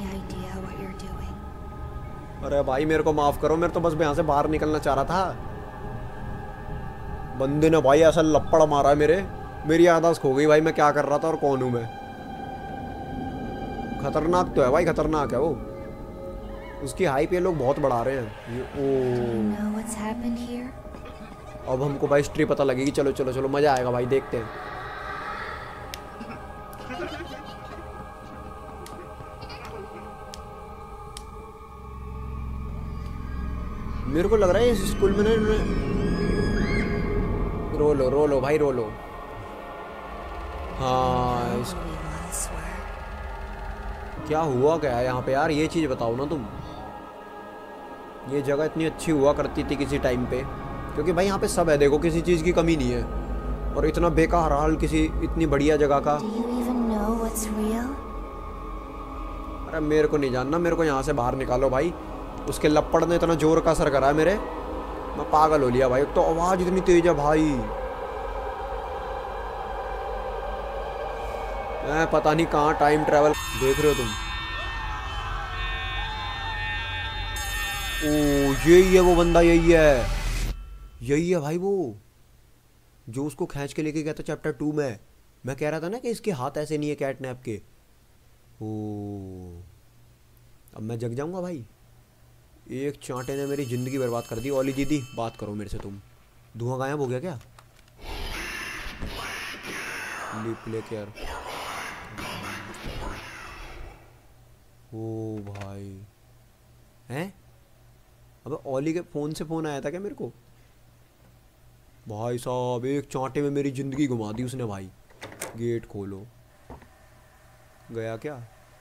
अरे भाई मेरे को माफ करो, मेरे तो बस यहाँ से बाहर निकलना चाह रहा था। बंदे ने भाई ऐसा लपड़ मारा है मेरी याददाश्त खो गई भाई, मैं क्या कर रहा था और कौन हूँ मैं। खतरनाक तो है भाई, खतरनाक है वो। उसकी हाइप ये लोग बहुत बढ़ा रहे हैं। ये ओ अब हमको भाई हिस्ट्री पता लगेगी। चलो चलो चलो, मजा आएगा भाई, देखते हैं। मेरे को लग रहा है इस स्कूल में ना, रो लो भाई रो लो। हाँ क्या हुआ क्या है यहाँ पे यार, ये चीज़ बताओ ना तुम। ये जगह इतनी अच्छी हुआ करती थी किसी टाइम पे, क्योंकि भाई यहाँ पे सब है, देखो किसी चीज़ की कमी नहीं है। और इतना बेकार हाल किसी इतनी बढ़िया जगह का। अरे मेरे को नहीं जानना, मेरे को यहाँ से बाहर निकालो भाई। उसके लपड़ ने इतना जोर का असर करा है मेरे, मैं पागल हो लिया भाई। तो आवाज़ इतनी तेज है भाई, मैं पता नहीं कहाँ टाइम ट्रैवल। देख रहे हो तुम? ओ यही है वो बंदा, यही है भाई वो जो उसको खींच के लेके गया था चैप्टर 2 में। मैं कह रहा था ना कि इसके हाथ ऐसे नहीं है कैटनैप के। ओ अब मैं जग जाऊंगा भाई। एक चांटे ने मेरी ज़िंदगी बर्बाद कर दी। ओली दीदी बात करो मेरे से तुम। धुआं गायब हो गया क्या? Play care. ओ भाई हैं? अबे ओली के फ़ोन से फ़ोन आया था क्या मेरे को? भाई साहब एक चांटे में मेरी ज़िंदगी घुमा दी उसने भाई। गेट खोलो। गया क्या?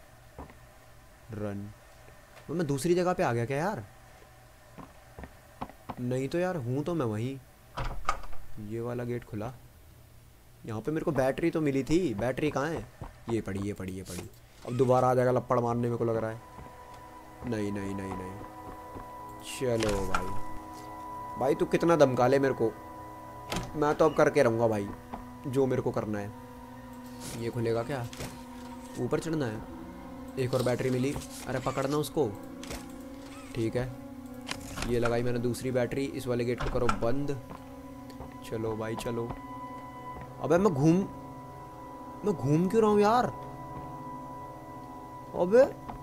रन। मैं दूसरी जगह पे आ गया क्या यार? नहीं तो यार हूँ तो मैं वहीं। ये वाला गेट खुला। यहाँ पे मेरे को बैटरी तो मिली थी, बैटरी कहाँ है? ये पड़ी। अब दोबारा आ जाएगा लपड़ मारने मेरे को लग रहा है। नहीं। चलो भाई तू कितना धमका ले मेरे को, मैं तो अब करके रहूँगा भाई जो मेरे को करना है। ये खुलेगा क्या? ऊपर चढ़ना है। एक और बैटरी मिली। अरे पकड़ना उसको। ठीक है, ये लगाई मैंने दूसरी बैटरी। इस वाले गेट को करो बंद। चलो भाई चलो। अबे मैं घूम क्यों रहा हूँ यार? अबे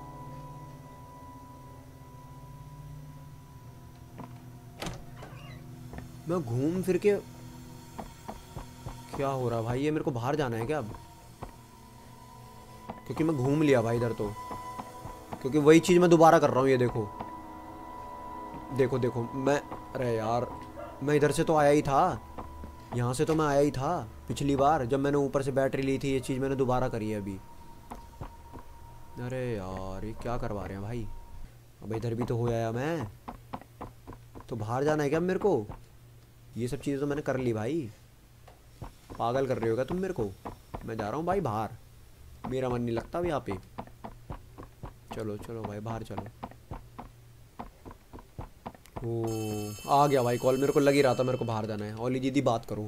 मैं घूम फिर के क्या हो रहा भाई? ये मेरे को बाहर जाना है क्या अब? क्योंकि मैं घूम लिया भाई इधर तो। क्योंकि वही चीज़ मैं दोबारा कर रहा हूँ। ये देखो देखो देखो मैं, अरे यार मैं इधर से तो आया ही था, यहाँ से तो मैं आया ही था पिछली बार जब मैंने ऊपर से बैटरी ली थी। ये चीज़ मैंने दोबारा करी है अभी। अरे यार ये क्या करवा रहे हैं भाई। अब इधर भी तो हो आया मैं, तो बाहर जाना है क्या मेरे को? ये सब चीज़ें तो मैंने कर ली भाई। पागल कर रहे हो क्या तुम मेरे को? मैं जा रहा हूँ भाई बाहर, मेरा मन नहीं लगता अब यहाँ पे। चलो चलो भाई बाहर चलो। ओ आ गया भाई कॉल, मेरे को लग ही रहा था मेरे को बाहर जाना है। ओली दीदी बात करूँ,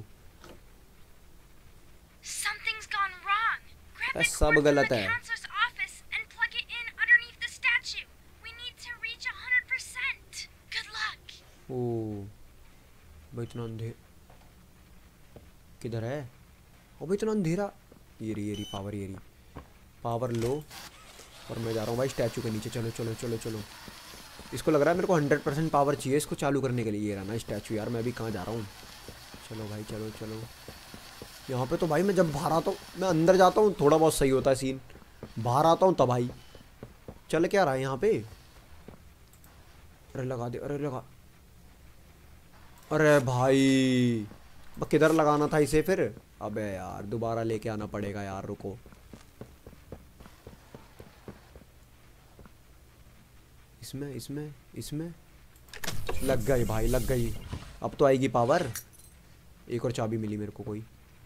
Something's gone wrong. Grab the सब cord from गलत the है। counselor's office and plug it in underneath the statue. We need to reach 100%. Good luck. ओ भाई इतना अंधेरा किधर है? ओ भाई इतना अंधेरा। ये रही पावर, ये रही पावर लो। और मैं जा रहा हूँ भाई स्टैचू के नीचे। चलो चलो चलो चलो। इसको लग रहा है मेरे को 100% पावर चाहिए इसको चालू करने के लिए। ये रहा ना स्टैचू। यार मैं अभी कहाँ जा रहा हूँ? चलो भाई चलो चलो। यहाँ पे तो भाई मैं जब बाहर आता हूँ, मैं अंदर जाता हूँ थोड़ा बहुत सही होता है सीन, बाहर आता हूँ तब भाई चल क्या रहा है यहाँ पे। अरे लगा दे, अरे लगा, अरे भाई किधर लगाना था इसे फिर? अबे यार दोबारा लेके आना पड़ेगा यार, रुको। इसमें इसमें इसमें लग गई भाई, लग गई। अब तो आएगी पावर। एक और चाबी मिली मेरे को कोई।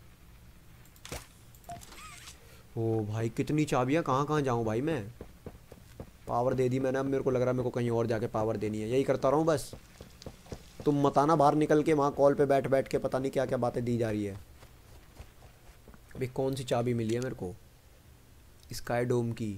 ओ भाई कितनी चाबियां, कहाँ कहाँ जाऊँ भाई मैं? पावर दे दी मैंने, अब मेरे को लग रहा है मेरे को कहीं और जाके पावर देनी है। यही करता रहूँ बस। तुम मत आना बाहर निकल के, वहाँ कॉल पे बैठ बैठ के पता नहीं क्या क्या बातें दी जा रही है। अभी कौन सी चाबी मिली है मेरे को? स्काई डोम की,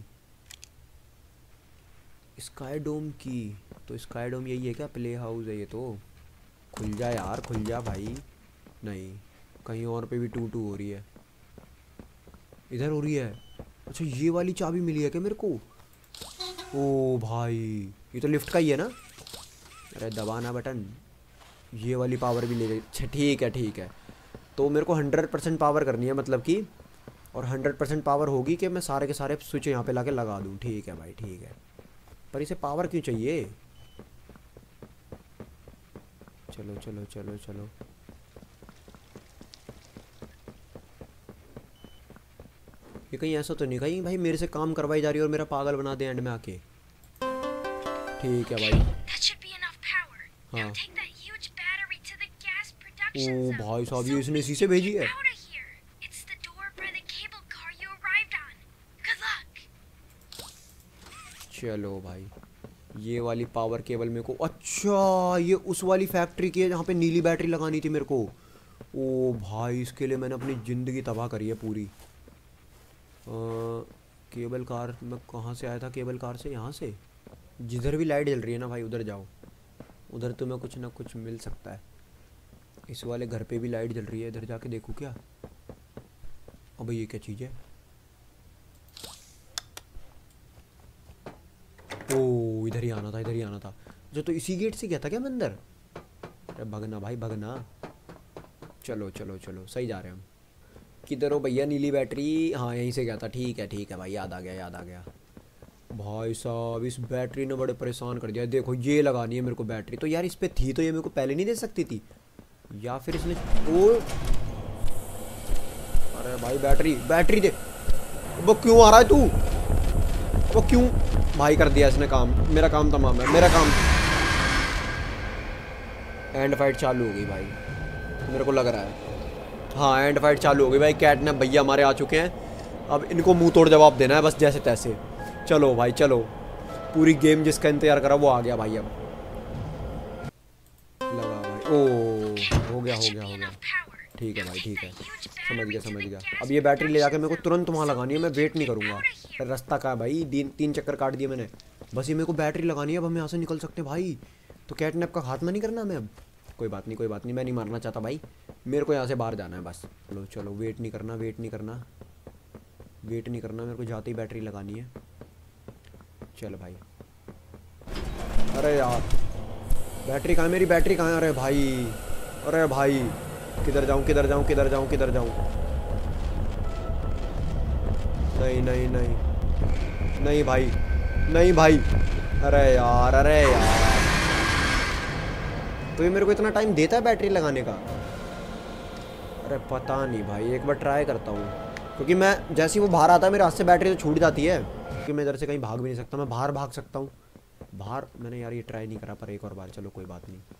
स्काई डोम की। तो स्काई डोम यही है क्या? प्ले हाउस है ये तो। खुल जा यार, खुल जा भाई। नहीं, कहीं और पे भी टू टू हो रही है। इधर हो रही है। अच्छा ये वाली चाबी मिली है क्या मेरे को? ओ भाई ये तो लिफ्ट का ही है ना। अरे दबाना बटन। ये वाली पावर भी ले गई। अच्छा ठीक है ठीक है। तो मेरे को 100% पावर करनी है मतलब कि, और 100% पावर होगी कि मैं सारे के सारे स्विच यहाँ पे लाके लगा दूँ। ठीक है भाई ठीक है। पर इसे पावर क्यों चाहिए? चलो चलो चलो चलो। ये कहीं ऐसा तो नहीं कहीं भाई मेरे से काम करवाई जा रही है और मेरा पागल बना दे एंड में आके? ठीक है भाई। That should be enough power. Now हाँ। take that huge battery to the gas O production zone. भाई साहब so ये इसने we इसी से can भेजी get है। out of here. It's the door by the cable car you arrived on. Good luck. चलो भाई ये वाली पावर केबल मेरे को, अच्छा ये उस वाली फैक्ट्री की है जहाँ पे नीली बैटरी लगानी थी मेरे को। ओ भाई इसके लिए मैंने अपनी ज़िंदगी तबाह करी है पूरी। केबल कार मैं कहाँ से आया था? केबल कार से, यहाँ से। जिधर भी लाइट जल रही है ना भाई उधर जाओ, उधर तुम्हें कुछ ना कुछ मिल सकता है। इस वाले घर पे भी लाइट जल रही है, इधर जाके देखूँ क्या? अबे ये क्या चीज़ है? ओ इधर ही आना था, इधर ही आना था। जो तो इसी गेट से गया था क्या मैं अंदर? अरे भगना भाई भगना। चलो चलो चलो सही जा रहे हैं हम। किधर हो भैया नीली बैटरी? हाँ यहीं से गया था। ठीक है भाई, याद आ गया याद आ गया। भाई साहब इस बैटरी ने बड़े परेशान कर दिया। देखो ये लगानी है मेरे को बैटरी। तो यार इस पे थी तो ये मेरे को पहले नहीं दे सकती थी, या फिर इसने ओ अरे भाई बैटरी बैटरी दे। वो क्यों आ रहा है तू? वो क्यों? भाई कर दिया इसने काम, मेरा काम तमाम है, मेरा काम। एंड फाइट चालू हो गई भाई, मेरे को लग रहा है। हाँ एंड फाइट चालू हो गई भाई। कैटनैप भैया हमारे आ चुके हैं। अब इनको मुंह तोड़ जवाब देना है बस जैसे तैसे। चलो भाई चलो, पूरी गेम जिसका इंतजार करा वो आ गया भाई। अब लगा भाई। ओ हो गया हो गया हो गया। ठीक है भाई ठीक है, समझ गया समझ गया। अब ये बैटरी ले जाके मेरे को तुरंत वहाँ लगानी है। मैं वेट नहीं करूँगा। रास्ता का है भाई, 3 चक्कर काट दिए मैंने। बस ये मेरे को बैटरी लगानी है। अब हम यहाँ से निकल सकते हैं भाई। तो कैटनैप का खात्मा नहीं करना हमें अब। कोई बात नहीं कोई बात नहीं, मैं नहीं मारना चाहता भाई। मेरे को यहाँ से बाहर जाना है बस। चलो चलो वेट नहीं करना वेट नहीं करना वेट नहीं करना। मेरे को जाते ही बैटरी लगानी है। चलो भाई। अरे यार बैटरी कहाँ है? मेरी बैटरी कहाँ है? अरे भाई अरे भाई किधर जाऊँ किधर जाऊँ किधर जाऊँ किधर जाऊँ? नहीं नहीं नहीं नहीं भाई नहीं भाई, अरे यार, अरे यार। तो ये मेरे को इतना टाइम देता है बैटरी लगाने का? अरे पता नहीं भाई, एक बार ट्राई करता हूँ, क्योंकि मैं जैसे ही वो बाहर आता है मेरे हाथ से बैटरी तो छूट जाती है, क्योंकि मैं इधर से कहीं भाग भी नहीं सकता। मैं बाहर भाग सकता हूँ, बाहर मैंने यार ये ट्राई नहीं करा, पर एक और बार, चलो कोई बात नहीं।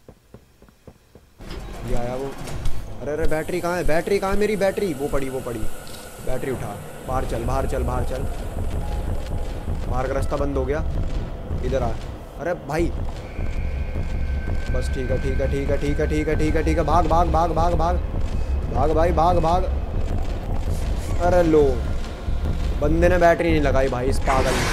ये आया वो, अरे अरे बैटरी कहाँ है, बैटरी कहाँ है मेरी? बैटरी वो पड़ी, वो पड़ी। बैटरी उठा, बाहर चल, बाहर चल, बाहर चल। बाहर का रास्ता बंद हो गया, इधर आ। अरे भाई बस, ठीक है, ठीक है, ठीक है, ठीक है, ठीक है, ठीक है, ठीक है। भाग भाग भाग भाग भाग भाग भाई, भाग भाग। अरे लो, बंदे ने बैटरी नहीं लगाई भाई, इस पागल ने।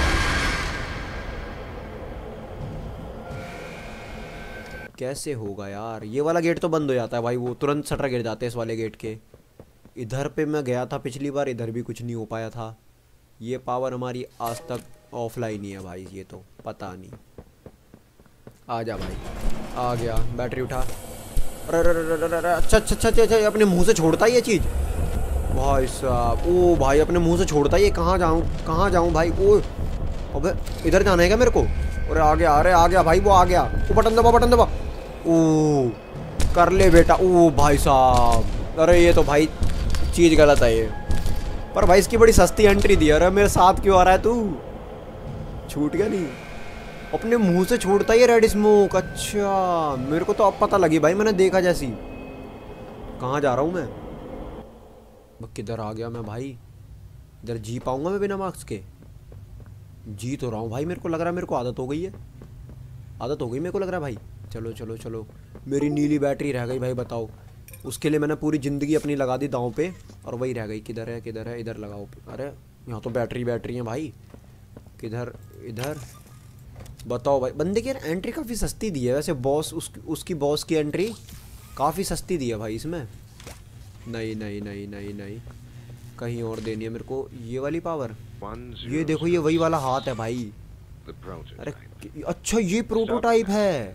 कैसे होगा यार? ये वाला गेट तो बंद हो जाता है भाई, वो तुरंत शटर गिर जाते हैं इस वाले गेट के। इधर पे मैं गया था पिछली बार, इधर भी कुछ नहीं हो पाया था। ये पावर हमारी आज तक ऑफलाइन ही है भाई, ये तो पता नहीं। आ जा भाई, आ गया। बैटरी उठा। अरे अरे अरे अरे, अच्छा अच्छा अच्छा अच्छा, अपने मुंह से छोड़ता है ये चीज़ भाई साहब। ओ भाई, अपने मुंह से छोड़ता है ये। कहाँ जाऊँ, कहाँ जाऊँ भाई? ओ अबे, इधर जाना है क्या मेरे को? अरे आ गया, अरे आ गया भाई, वो आ गया। वो बटन दबा, बटन दबा। ओ कर ले बेटा। ओ भाई साहब, अरे ये तो भाई चीज़ गलत है ये। पर भाई इसकी बड़ी सस्ती एंट्री दी। अरे मेरे साथ क्यों आ रहा है तू? छूट गया नहीं? अपने मुंह से छोड़ता है रेड स्मोक। अच्छा, मेरे को तो अब पता लगी भाई, मैंने देखा जैसी। कहाँ जा रहा हूँ मैं? किधर आ गया मैं भाई? इधर जी पाऊंगा मैं बिना मास्क के? जी तो रहा हूँ भाई, मेरे को लग रहा है, मेरे को आदत हो गई है, आदत हो गई मेरे को लग रहा है भाई। चलो चलो चलो, मेरी नीली बैटरी रह गई भाई, बताओ। उसके लिए मैंने पूरी ज़िंदगी अपनी लगा दी दांव पे, और वही रह गई। किधर है, किधर है? इधर लगाओ। अरे यहाँ तो बैटरी बैटरी है भाई। किधर? इधर। बताओ भाई, बंदे की यार एंट्री काफ़ी सस्ती दी है वैसे। बॉस, उसकी बॉस की एंट्री काफ़ी सस्ती दी है भाई इसमें। नहीं नहीं नहीं नहीं नहीं, कहीं और देनी है मेरे को ये वाली पावर। ये देखो, ये वही वाला हाथ है भाई। अरे अच्छा, ये प्रोटोटाइप है।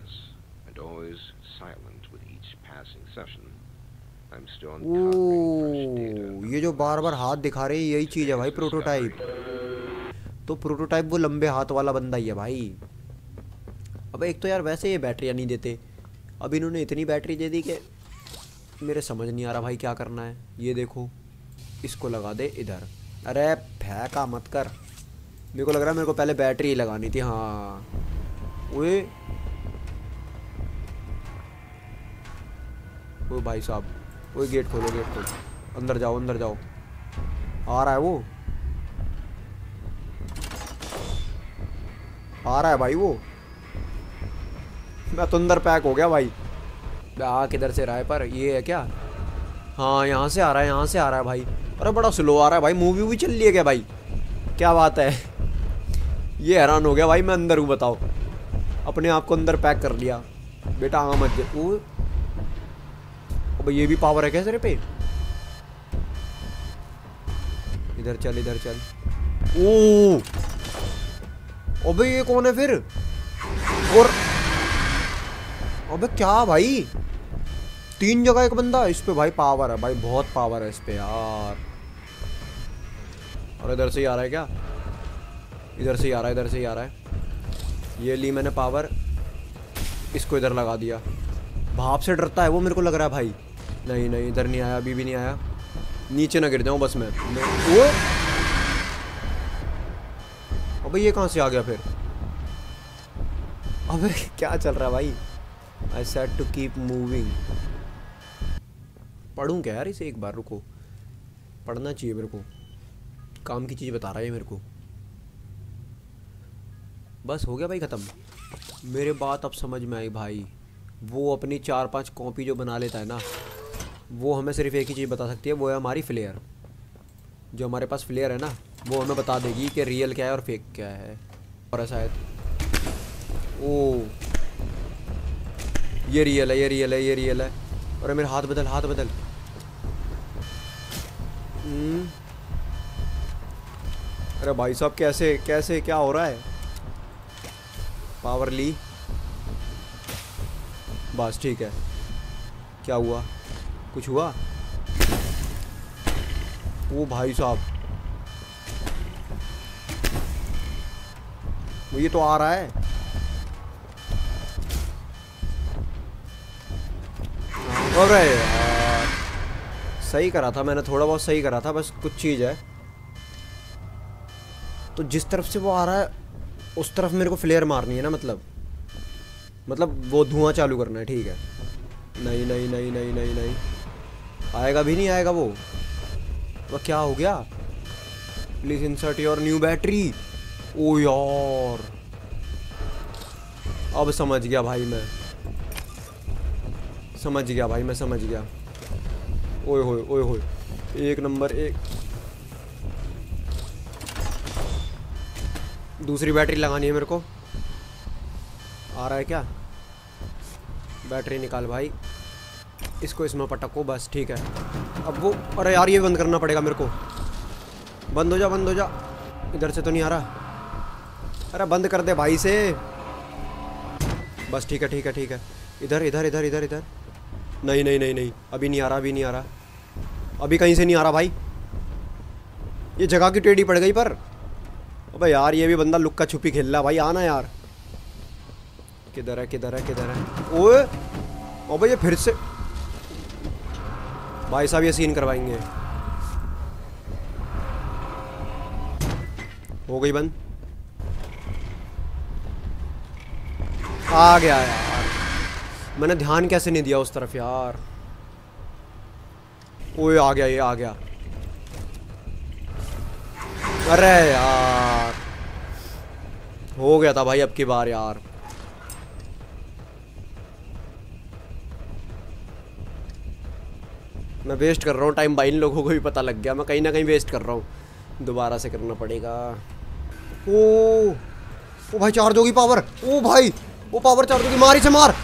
ओह, ये जो बार बार हाथ दिखा रहे हैं यही चीज़ है भाई, प्रोटोटाइप। तो प्रोटोटाइप वो लंबे हाथ वाला बंदा ही है भाई। अब एक तो यार वैसे ये बैटरियाँ नहीं देते, अब इन्होंने इतनी बैटरी दे दी कि मेरे समझ नहीं आ रहा भाई क्या करना है। ये देखो, इसको लगा दे इधर। अरे फेंका मत कर, मेरे को लग रहा है मेरे को पहले बैटरी लगानी थी। हाँ ओए, ओ भाई साहब, वो गेट खोलो, गेट खोलो, अंदर जाओ, अंदर जाओ। आ रहा है वो, आ रहा है भाई वो। मैं तो अंदर पैक हो गया भाई। आ किधर से रहा है? पर ये है क्या? हाँ यहाँ से आ रहा है, यहाँ से आ रहा है भाई। अरे बड़ा स्लो आ रहा है भाई। मूवी भी चल रही है क्या भाई? क्या बात है? ये हैरान हो गया भाई, मैं अंदर हूँ बताओ, अपने आप को अंदर पैक कर लिया। बेटा हाँ मत ओ, अब ये भी पावर है क्या तेरे पे? इधर चल, इधर चल। ओ अबे ये कौन है फिर? और अबे क्या भाई, 3 जगह एक बंदा। इस पे भाई पावर है भाई, बहुत पावर है इस पे यार। और इधर से ही आ रहा है क्या? इधर से ही आ रहा है, इधर से ही आ रहा है। ये ली मैंने पावर, इसको इधर लगा दिया। भाप से डरता है वो, मेरे को लग रहा है भाई। नहीं नहीं, इधर नहीं आया, अभी भी नहीं आया। नीचे ना गिर जाऊँ बस मैं। वो अबे ये कहाँ से आ गया फिर? अबे क्या चल रहा है भाई? I said to keep moving। पढ़ूं क्या यार इसे? एक बार रुको, पढ़ना चाहिए मेरे को, काम की चीज़ बता रहा है मेरे को। बस हो गया भाई ख़त्म। मेरे बात अब समझ में आई भाई। वो अपनी 4-5 कॉपी जो बना लेता है ना, वो हमें सिर्फ एक ही चीज़ बता सकती है, वो है हमारी फ्लेयर। जो हमारे पास फ्लेयर है ना, वो हमें बता देगी कि रियल क्या है और फेक क्या है। और शायद ओ ये रियल है, ये रियल है, ये रियल है। अरे मेरा हाथ बदल, हाथ बदल। अरे भाई साहब, कैसे कैसे क्या हो रहा है? पावर ली, बस ठीक है। क्या हुआ? कुछ हुआ? ओ भाई साहब, ये तो आ रहा है। अरे यार सही करा था मैंने, थोड़ा बहुत सही करा था, बस कुछ चीज़ है। तो जिस तरफ से वो आ रहा है उस तरफ मेरे को फ्लेयर मारनी है ना, मतलब वो धुआं चालू करना है, ठीक है। नहीं नहीं नहीं नहीं नहीं नहीं, आएगा भी नहीं आएगा वो क्या हो गया? Please insert your new battery. ओ यार अब समझ गया भाई, मैं समझ गया भाई, मैं समझ गया। ओए होए ओए होए, एक नंबर एक। दूसरी बैटरी लगानी है मेरे को। आ रहा है क्या? बैटरी निकाल भाई, इसको इसमें पटको बस, ठीक है। अब वो, अरे यार ये बंद करना पड़ेगा मेरे को। बंद हो जा, बंद हो जा। इधर से तो नहीं आ रहा। अरे बंद कर दे भाई से। बस ठीक है ठीक है ठीक है। इधर इधर इधर इधर इधर। नहीं नहीं नहीं नहीं, अभी नहीं आ रहा, अभी नहीं आ रहा, अभी कहीं से नहीं आ रहा भाई। ये जगह की टेढ़ी पड़ गई पर। अबे यार ये भी बंदा लुक्का छुपी खेल रहा भाई, आना यार। किधर है किधर है किधर है? ओए अबे ये फिर से भाई साहब ये सीन करवाएंगे। हो गई बंद। आ गया यार, मैंने ध्यान कैसे नहीं दिया उस तरफ यार। ओए आ गया, ये आ गया। अरे यार हो गया था भाई अब की बार यार। मैं वेस्ट कर रहा हूँ टाइम भाई, इन लोगों को भी पता लग गया मैं कहीं ना कहीं वेस्ट कर रहा हूँ। दोबारा से करना पड़ेगा। ओ भाई चार्ज होगी पावर। ओ भाई वो पावर चार्ज होगी, मारी से मार।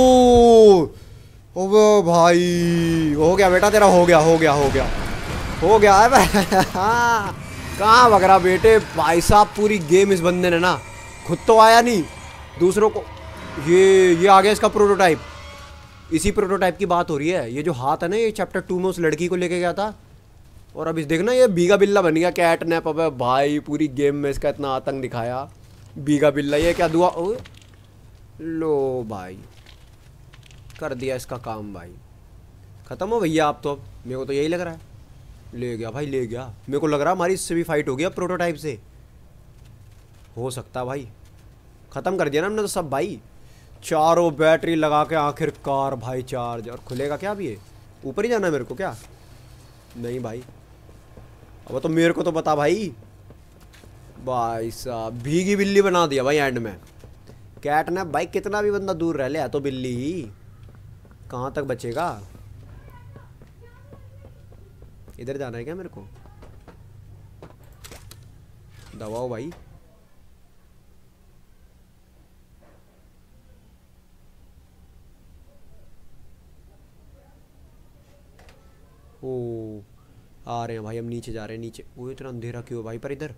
ओ भाई हो गया बेटा तेरा, हो गया हो गया हो गया हो गया है। हाँ कहाँ भग रहा बेटे भाई साहब, पूरी गेम इस बंदे ने ना, खुद तो आया नहीं दूसरों को। ये आ गया इसका प्रोटोटाइप। इसी प्रोटोटाइप की बात हो रही है। ये जो हाथ है ना, ये चैप्टर 2 में उस लड़की को लेके गया था, और अब इस देखना ये बीगा बिल्ला बन गया, कैट नैप। अब भाई पूरी गेम में इसका इतना आतंक दिखाया, बीगा बिल्ला। ये क्या दुआ? ओ लो भाई कर दिया इसका काम भाई, खत्म हो भैया आप तो। अब मेरे को तो यही लग रहा है, ले गया भाई ले गया। मेरे को लग रहा है हमारी इससे भी फाइट हो गया प्रोटोटाइप से, हो सकता भाई। खत्म कर दिया ना हमने तो सब भाई। चारों बैटरी लगा के आखिरकार भाई चार्ज। और खुलेगा क्या अभी? ये ऊपर ही जाना है मेरे को क्या? नहीं भाई, अब तो मेरे को तो बता भाई। भाई साहब भीगी बिल्ली बना दिया भाई एंड में। कैट ने भाई कितना भी बंदा दूर रह ले, तो बिल्ली ही कहाँ तक बचेगा। इधर जाना है क्या मेरे को? दबाओ भाई। ओ आ रहे हैं भाई, हम नीचे जा रहे हैं नीचे। वो इतना अंधेरा क्यों भाई पर इधर?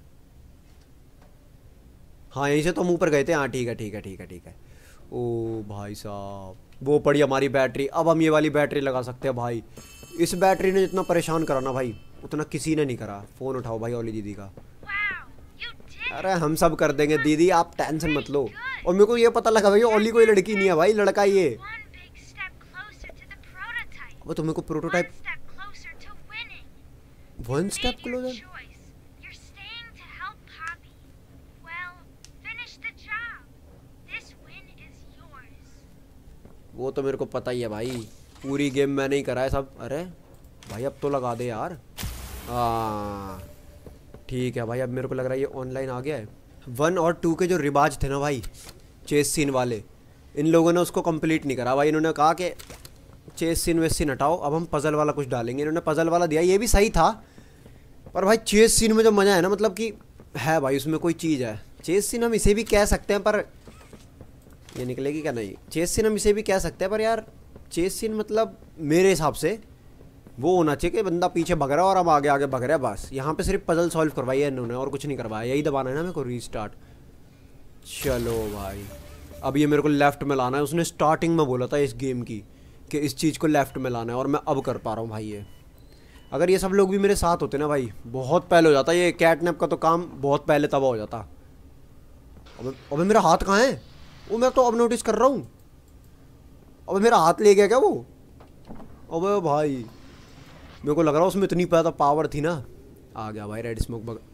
हाँ यहीं से तो हम ऊपर गए थे। हाँ ठीक है ठीक है ठीक है ठीक है। ओ भाई साहब वो पड़ी हमारी बैटरी। अब हम ये वाली बैटरी लगा सकते हैं भाई। इस बैटरी ने जितना परेशान करा ना भाई, उतना किसी ने नहीं करा। फ़ोन उठाओ भाई ओली दीदी का। अरे हम सब कर देंगे दीदी, आप टेंशन मत लो। और मेरे को ये पता लगा भाई ओली कोई लड़की नहीं है भाई, लड़का ये। वो तो मेरे को प्रोटोटाइप वन स्टेप क्लोजर। वो तो मेरे को पता ही है भाई, पूरी गेम मैंने ही करा है सब। अरे भाई अब तो लगा दे यार। हाँ ठीक है भाई, अब मेरे को लग रहा है ये ऑनलाइन आ गया है। 1 और 2 के जो रिवाज थे ना भाई, चेस सीन वाले, इन लोगों ने उसको कंप्लीट नहीं करा भाई। इन्होंने कहा कि चेस सीन वेस सीन हटाओ, अब हम पजल वाला कुछ डालेंगे। इन्होंने पजल वाला दिया, ये भी सही था, पर भाई चेस सीन में जो मज़ा है ना, मतलब कि है भाई उसमें कोई चीज़ है। चेस सीन हम इसे भी कह सकते हैं, पर ये निकलेगी क्या? नहीं, चेस सीन हम इसे भी कह सकते हैं, पर यार चेस सीन मतलब मेरे हिसाब से वो होना चाहिए कि बंदा पीछे भग रहा है और हम आगे आगे भग रहे हैं बस। यहाँ पे सिर्फ पजल सॉल्व करवाई है इन्होंने और कुछ नहीं करवाया। यही दबाना है ना मेरे को, रीस्टार्ट। चलो भाई अब ये मेरे को लेफ़्ट में लाना है। उसने स्टार्टिंग में बोला था इस गेम की कि इस चीज़ को लेफ़्ट में लाना है, और मैं अब कर पा रहा हूँ भाई ये। अगर ये सब लोग भी मेरे साथ होते ना भाई, बहुत पहले हो जाता। ये कैटनैप का तो काम बहुत पहले तबाह हो जाता। अबे मेरा हाथ कहाँ है? वो मैं तो अब नोटिस कर रहा हूँ। अबे मेरा हाथ ले गया क्या वो? अबे भाई मेरे को लग रहा उसमें इतनी ज़्यादा पावर थी ना। आ गया भाई रेड स्मोक बग।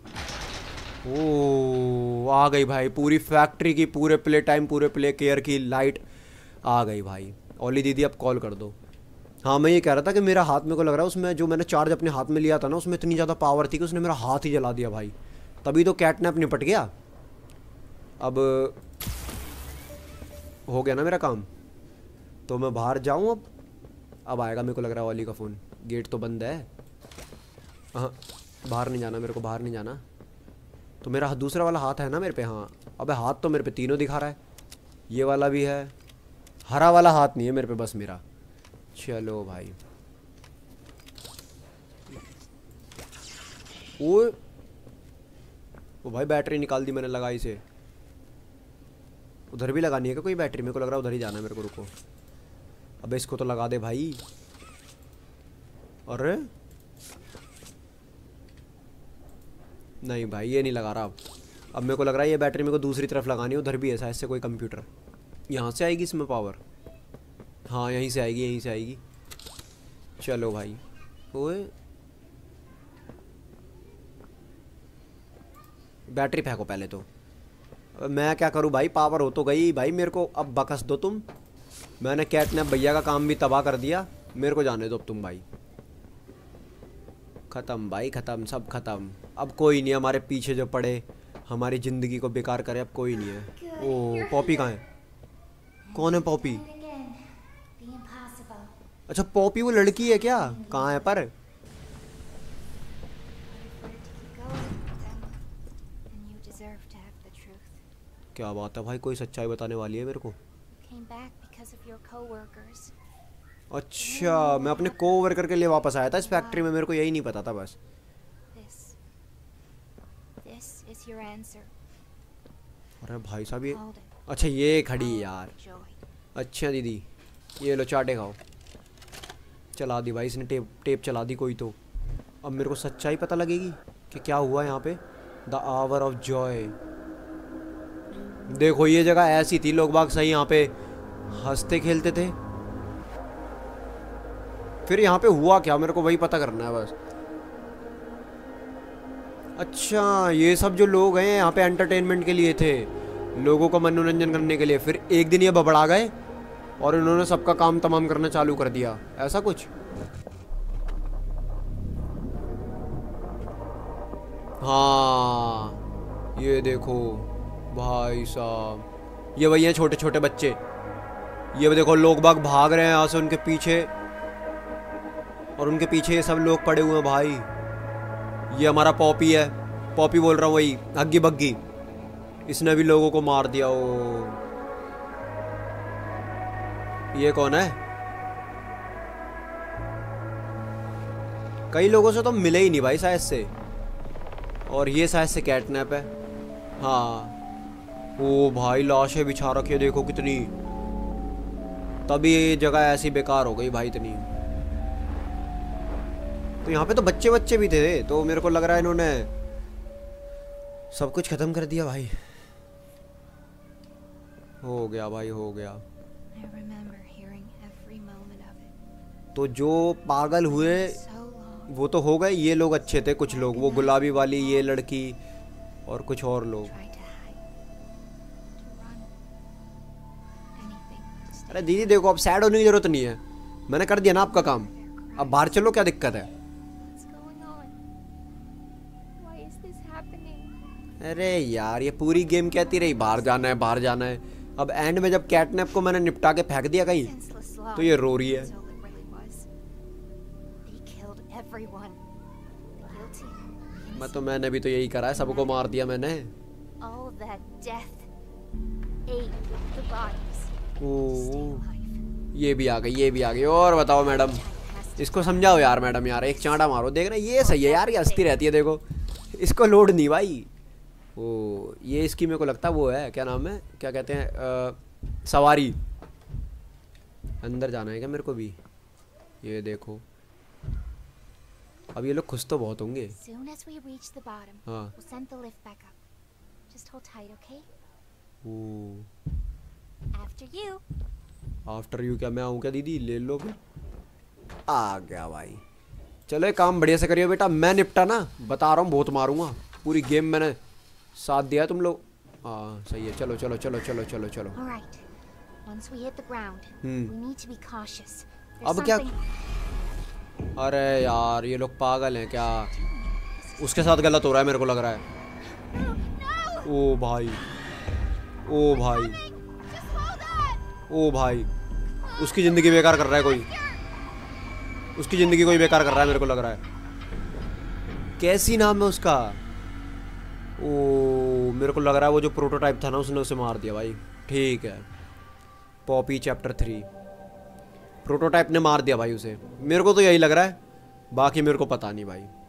ओ आ गई भाई पूरी फैक्ट्री की, पूरे प्ले टाइम, पूरे प्ले केयर की लाइट आ गई भाई। ओली दीदी अब कॉल कर दो। हाँ मैं ये कह रहा था कि मेरा हाथ, मेरे को लग रहा है उसमें जो मैंने चार्ज अपने हाथ में लिया था ना, उसमें इतनी ज़्यादा पावर थी कि उसने मेरा हाथ ही जला दिया भाई। तभी तो कैटनैप निपट गया। अब हो गया ना मेरा काम, तो मैं बाहर जाऊँ अब आएगा मेरे को लग रहा है ओली का फ़ोन। गेट तो बंद है। हाँ बाहर नहीं जाना मेरे को, बाहर नहीं जाना। तो मेरा दूसरा वाला हाथ है ना मेरे पे? हाँ अबे हाथ तो मेरे पे तीनों दिखा रहा है। ये वाला भी है, हरा वाला हाथ नहीं है मेरे पे बस मेरा। चलो भाई। ओ भाई बैटरी निकाल दी मैंने लगाई से। उधर भी लगानी है क्या कोई बैटरी? मेरे को लग रहा है उधर ही जाना है मेरे को। रुको अबे इसको तो लगा दे भाई। अरे नहीं भाई ये नहीं लगा रहा। अब मेरे को लग रहा है ये बैटरी मेरे को दूसरी तरफ लगानी है। उधर भी है शायद से कोई कंप्यूटर। यहाँ से आएगी इसमें पावर? हाँ यहीं से आएगी, यहीं से आएगी। चलो भाई। ओए बैटरी फेंको पहले तो। अब मैं क्या करूँ भाई, पावर हो तो गई भाई मेरे को। अब बकस दो तुम। मैंने कैटनैप भैया का काम भी तबाह कर दिया, मेरे को जाने दो अब तुम भाई। ख़त्म भाई ख़त्म, सब ख़त्म। अब कोई नहीं हमारे पीछे जो पड़े हमारी ज़िंदगी को बेकार करे, अब कोई नहीं है। ओ पॉपी कहाँ है? कौन है पॉपी? अच्छा पॉपी वो लड़की है क्या? कहाँ है पर? क्या बात है भाई, कोई सच्चाई बताने वाली है मेरे को। अच्छा मैं अपने कोवर्कर के लिए वापस आया था इस फैक्ट्री में, मेरे को यही नहीं पता था बस। अरे भाई साहब ये, अच्छा ये खड़ी यार। अच्छा दीदी ये लो चाटे खाओ। चला दी भाई इसने टेप चला दी कोई तो। अब मेरे को सच्चाई पता लगेगी कि क्या हुआ यहाँ पे। The hour of joy. देखो ये जगह ऐसी थी, लोग बाग सही यहाँ पे हंसते खेलते थे। फिर यहाँ पे हुआ क्या मेरे को वही पता करना है बस। अच्छा ये सब जो लोग हैं यहाँ पे एंटरटेनमेंट के लिए थे, लोगों का मनोरंजन करने के लिए। फिर एक दिन ये बबड़ा गए और इन्होंने सबका काम तमाम करना चालू कर दिया, ऐसा कुछ। हाँ ये देखो भाई साहब, ये वही हैं छोटे छोटे बच्चे। ये देखो लोग बाग भाग रहे हैं यहाँ से उनके पीछे, और उनके पीछे ये सब लोग पड़े हुए हैं भाई। ये हमारा पॉपी है, पॉपी बोल रहा हूँ वही हग्गी बग्गी। इसने भी लोगों को मार दिया। ओ ये कौन है? कई लोगों से तो मिले ही नहीं भाई शायद से। और ये शायद से कैटनैप है। हाँ ओ भाई लाशें बिछा रखी है देखो कितनी। तभी ये जगह ऐसी बेकार हो गई भाई इतनी। तो यहाँ पे तो बच्चे बच्चे भी थे, तो मेरे को लग रहा है इन्होंने सब कुछ खत्म कर दिया भाई। हो गया भाई हो गया। तो जो पागल हुए वो तो हो गए, ये लोग अच्छे थे कुछ लोग, वो गुलाबी वाली ये लड़की और कुछ और लोग। अरे दीदी देखो अब सैड होने की जरूरत नहीं है, मैंने कर दिया ना आपका काम। अब बाहर चलो, क्या दिक्कत है? अरे यार ये पूरी गेम कहती रही बाहर जाना है बाहर जाना है। अब एंड में जब कैटनैप को मैंने निपटा के फेंक दिया कहीं, तो ये रो रही है। मैंने भी तो यही करा है, सबको मार दिया मैंने। ये भी आ गई, ये भी आ गई। और बताओ मैडम, इसको समझाओ यार मैडम, यार एक चांटा मारो। देख रहे ये सही है यार, ये हंसती रहती है देखो, इसको लोड नहीं भाई। ओ ये इसकी मेरे को लगता है वो है, क्या नाम है, क्या कहते हैं, सवारी। अंदर जाना है क्या मेरे को भी? ये देखो अब ये लोग खुश तो बहुत होंगे। हाँ After you. आफ्टर यू क्या मैं आऊँ क्या दीदी? ले लो फिर। आ गया भाई। चलो ये काम बढ़िया से करियो बेटा, मैं निपटा ना, बता रहा हूँ बहुत मारूंगा। पूरी गेम मैंने साथ दिया तुम लोग। हाँ सही है, चलो चलो चलो चलो चलो चलो। All right. Once we hit the ground, we need to be cautious. There's अब क्या? something- अरे यार ये लोग पागल हैं क्या? उसके साथ गलत हो रहा है मेरे को लग रहा है। ओ भाई, ओ भाई, Just hold on. ओ भाई, उसकी ज़िंदगी बेकार कर रहा है कोई। उसकी ज़िंदगी कोई बेकार कर रहा है मेरे को लग रहा है। कैसी नाम है उसका? ओ मेरे को लग रहा है वो जो प्रोटोटाइप था ना, उसने उसे मार दिया भाई। ठीक है, पॉपी चैप्टर 3 प्रोटोटाइप ने मार दिया भाई उसे। मेरे को तो यही लग रहा है, बाकी मेरे को पता नहीं भाई।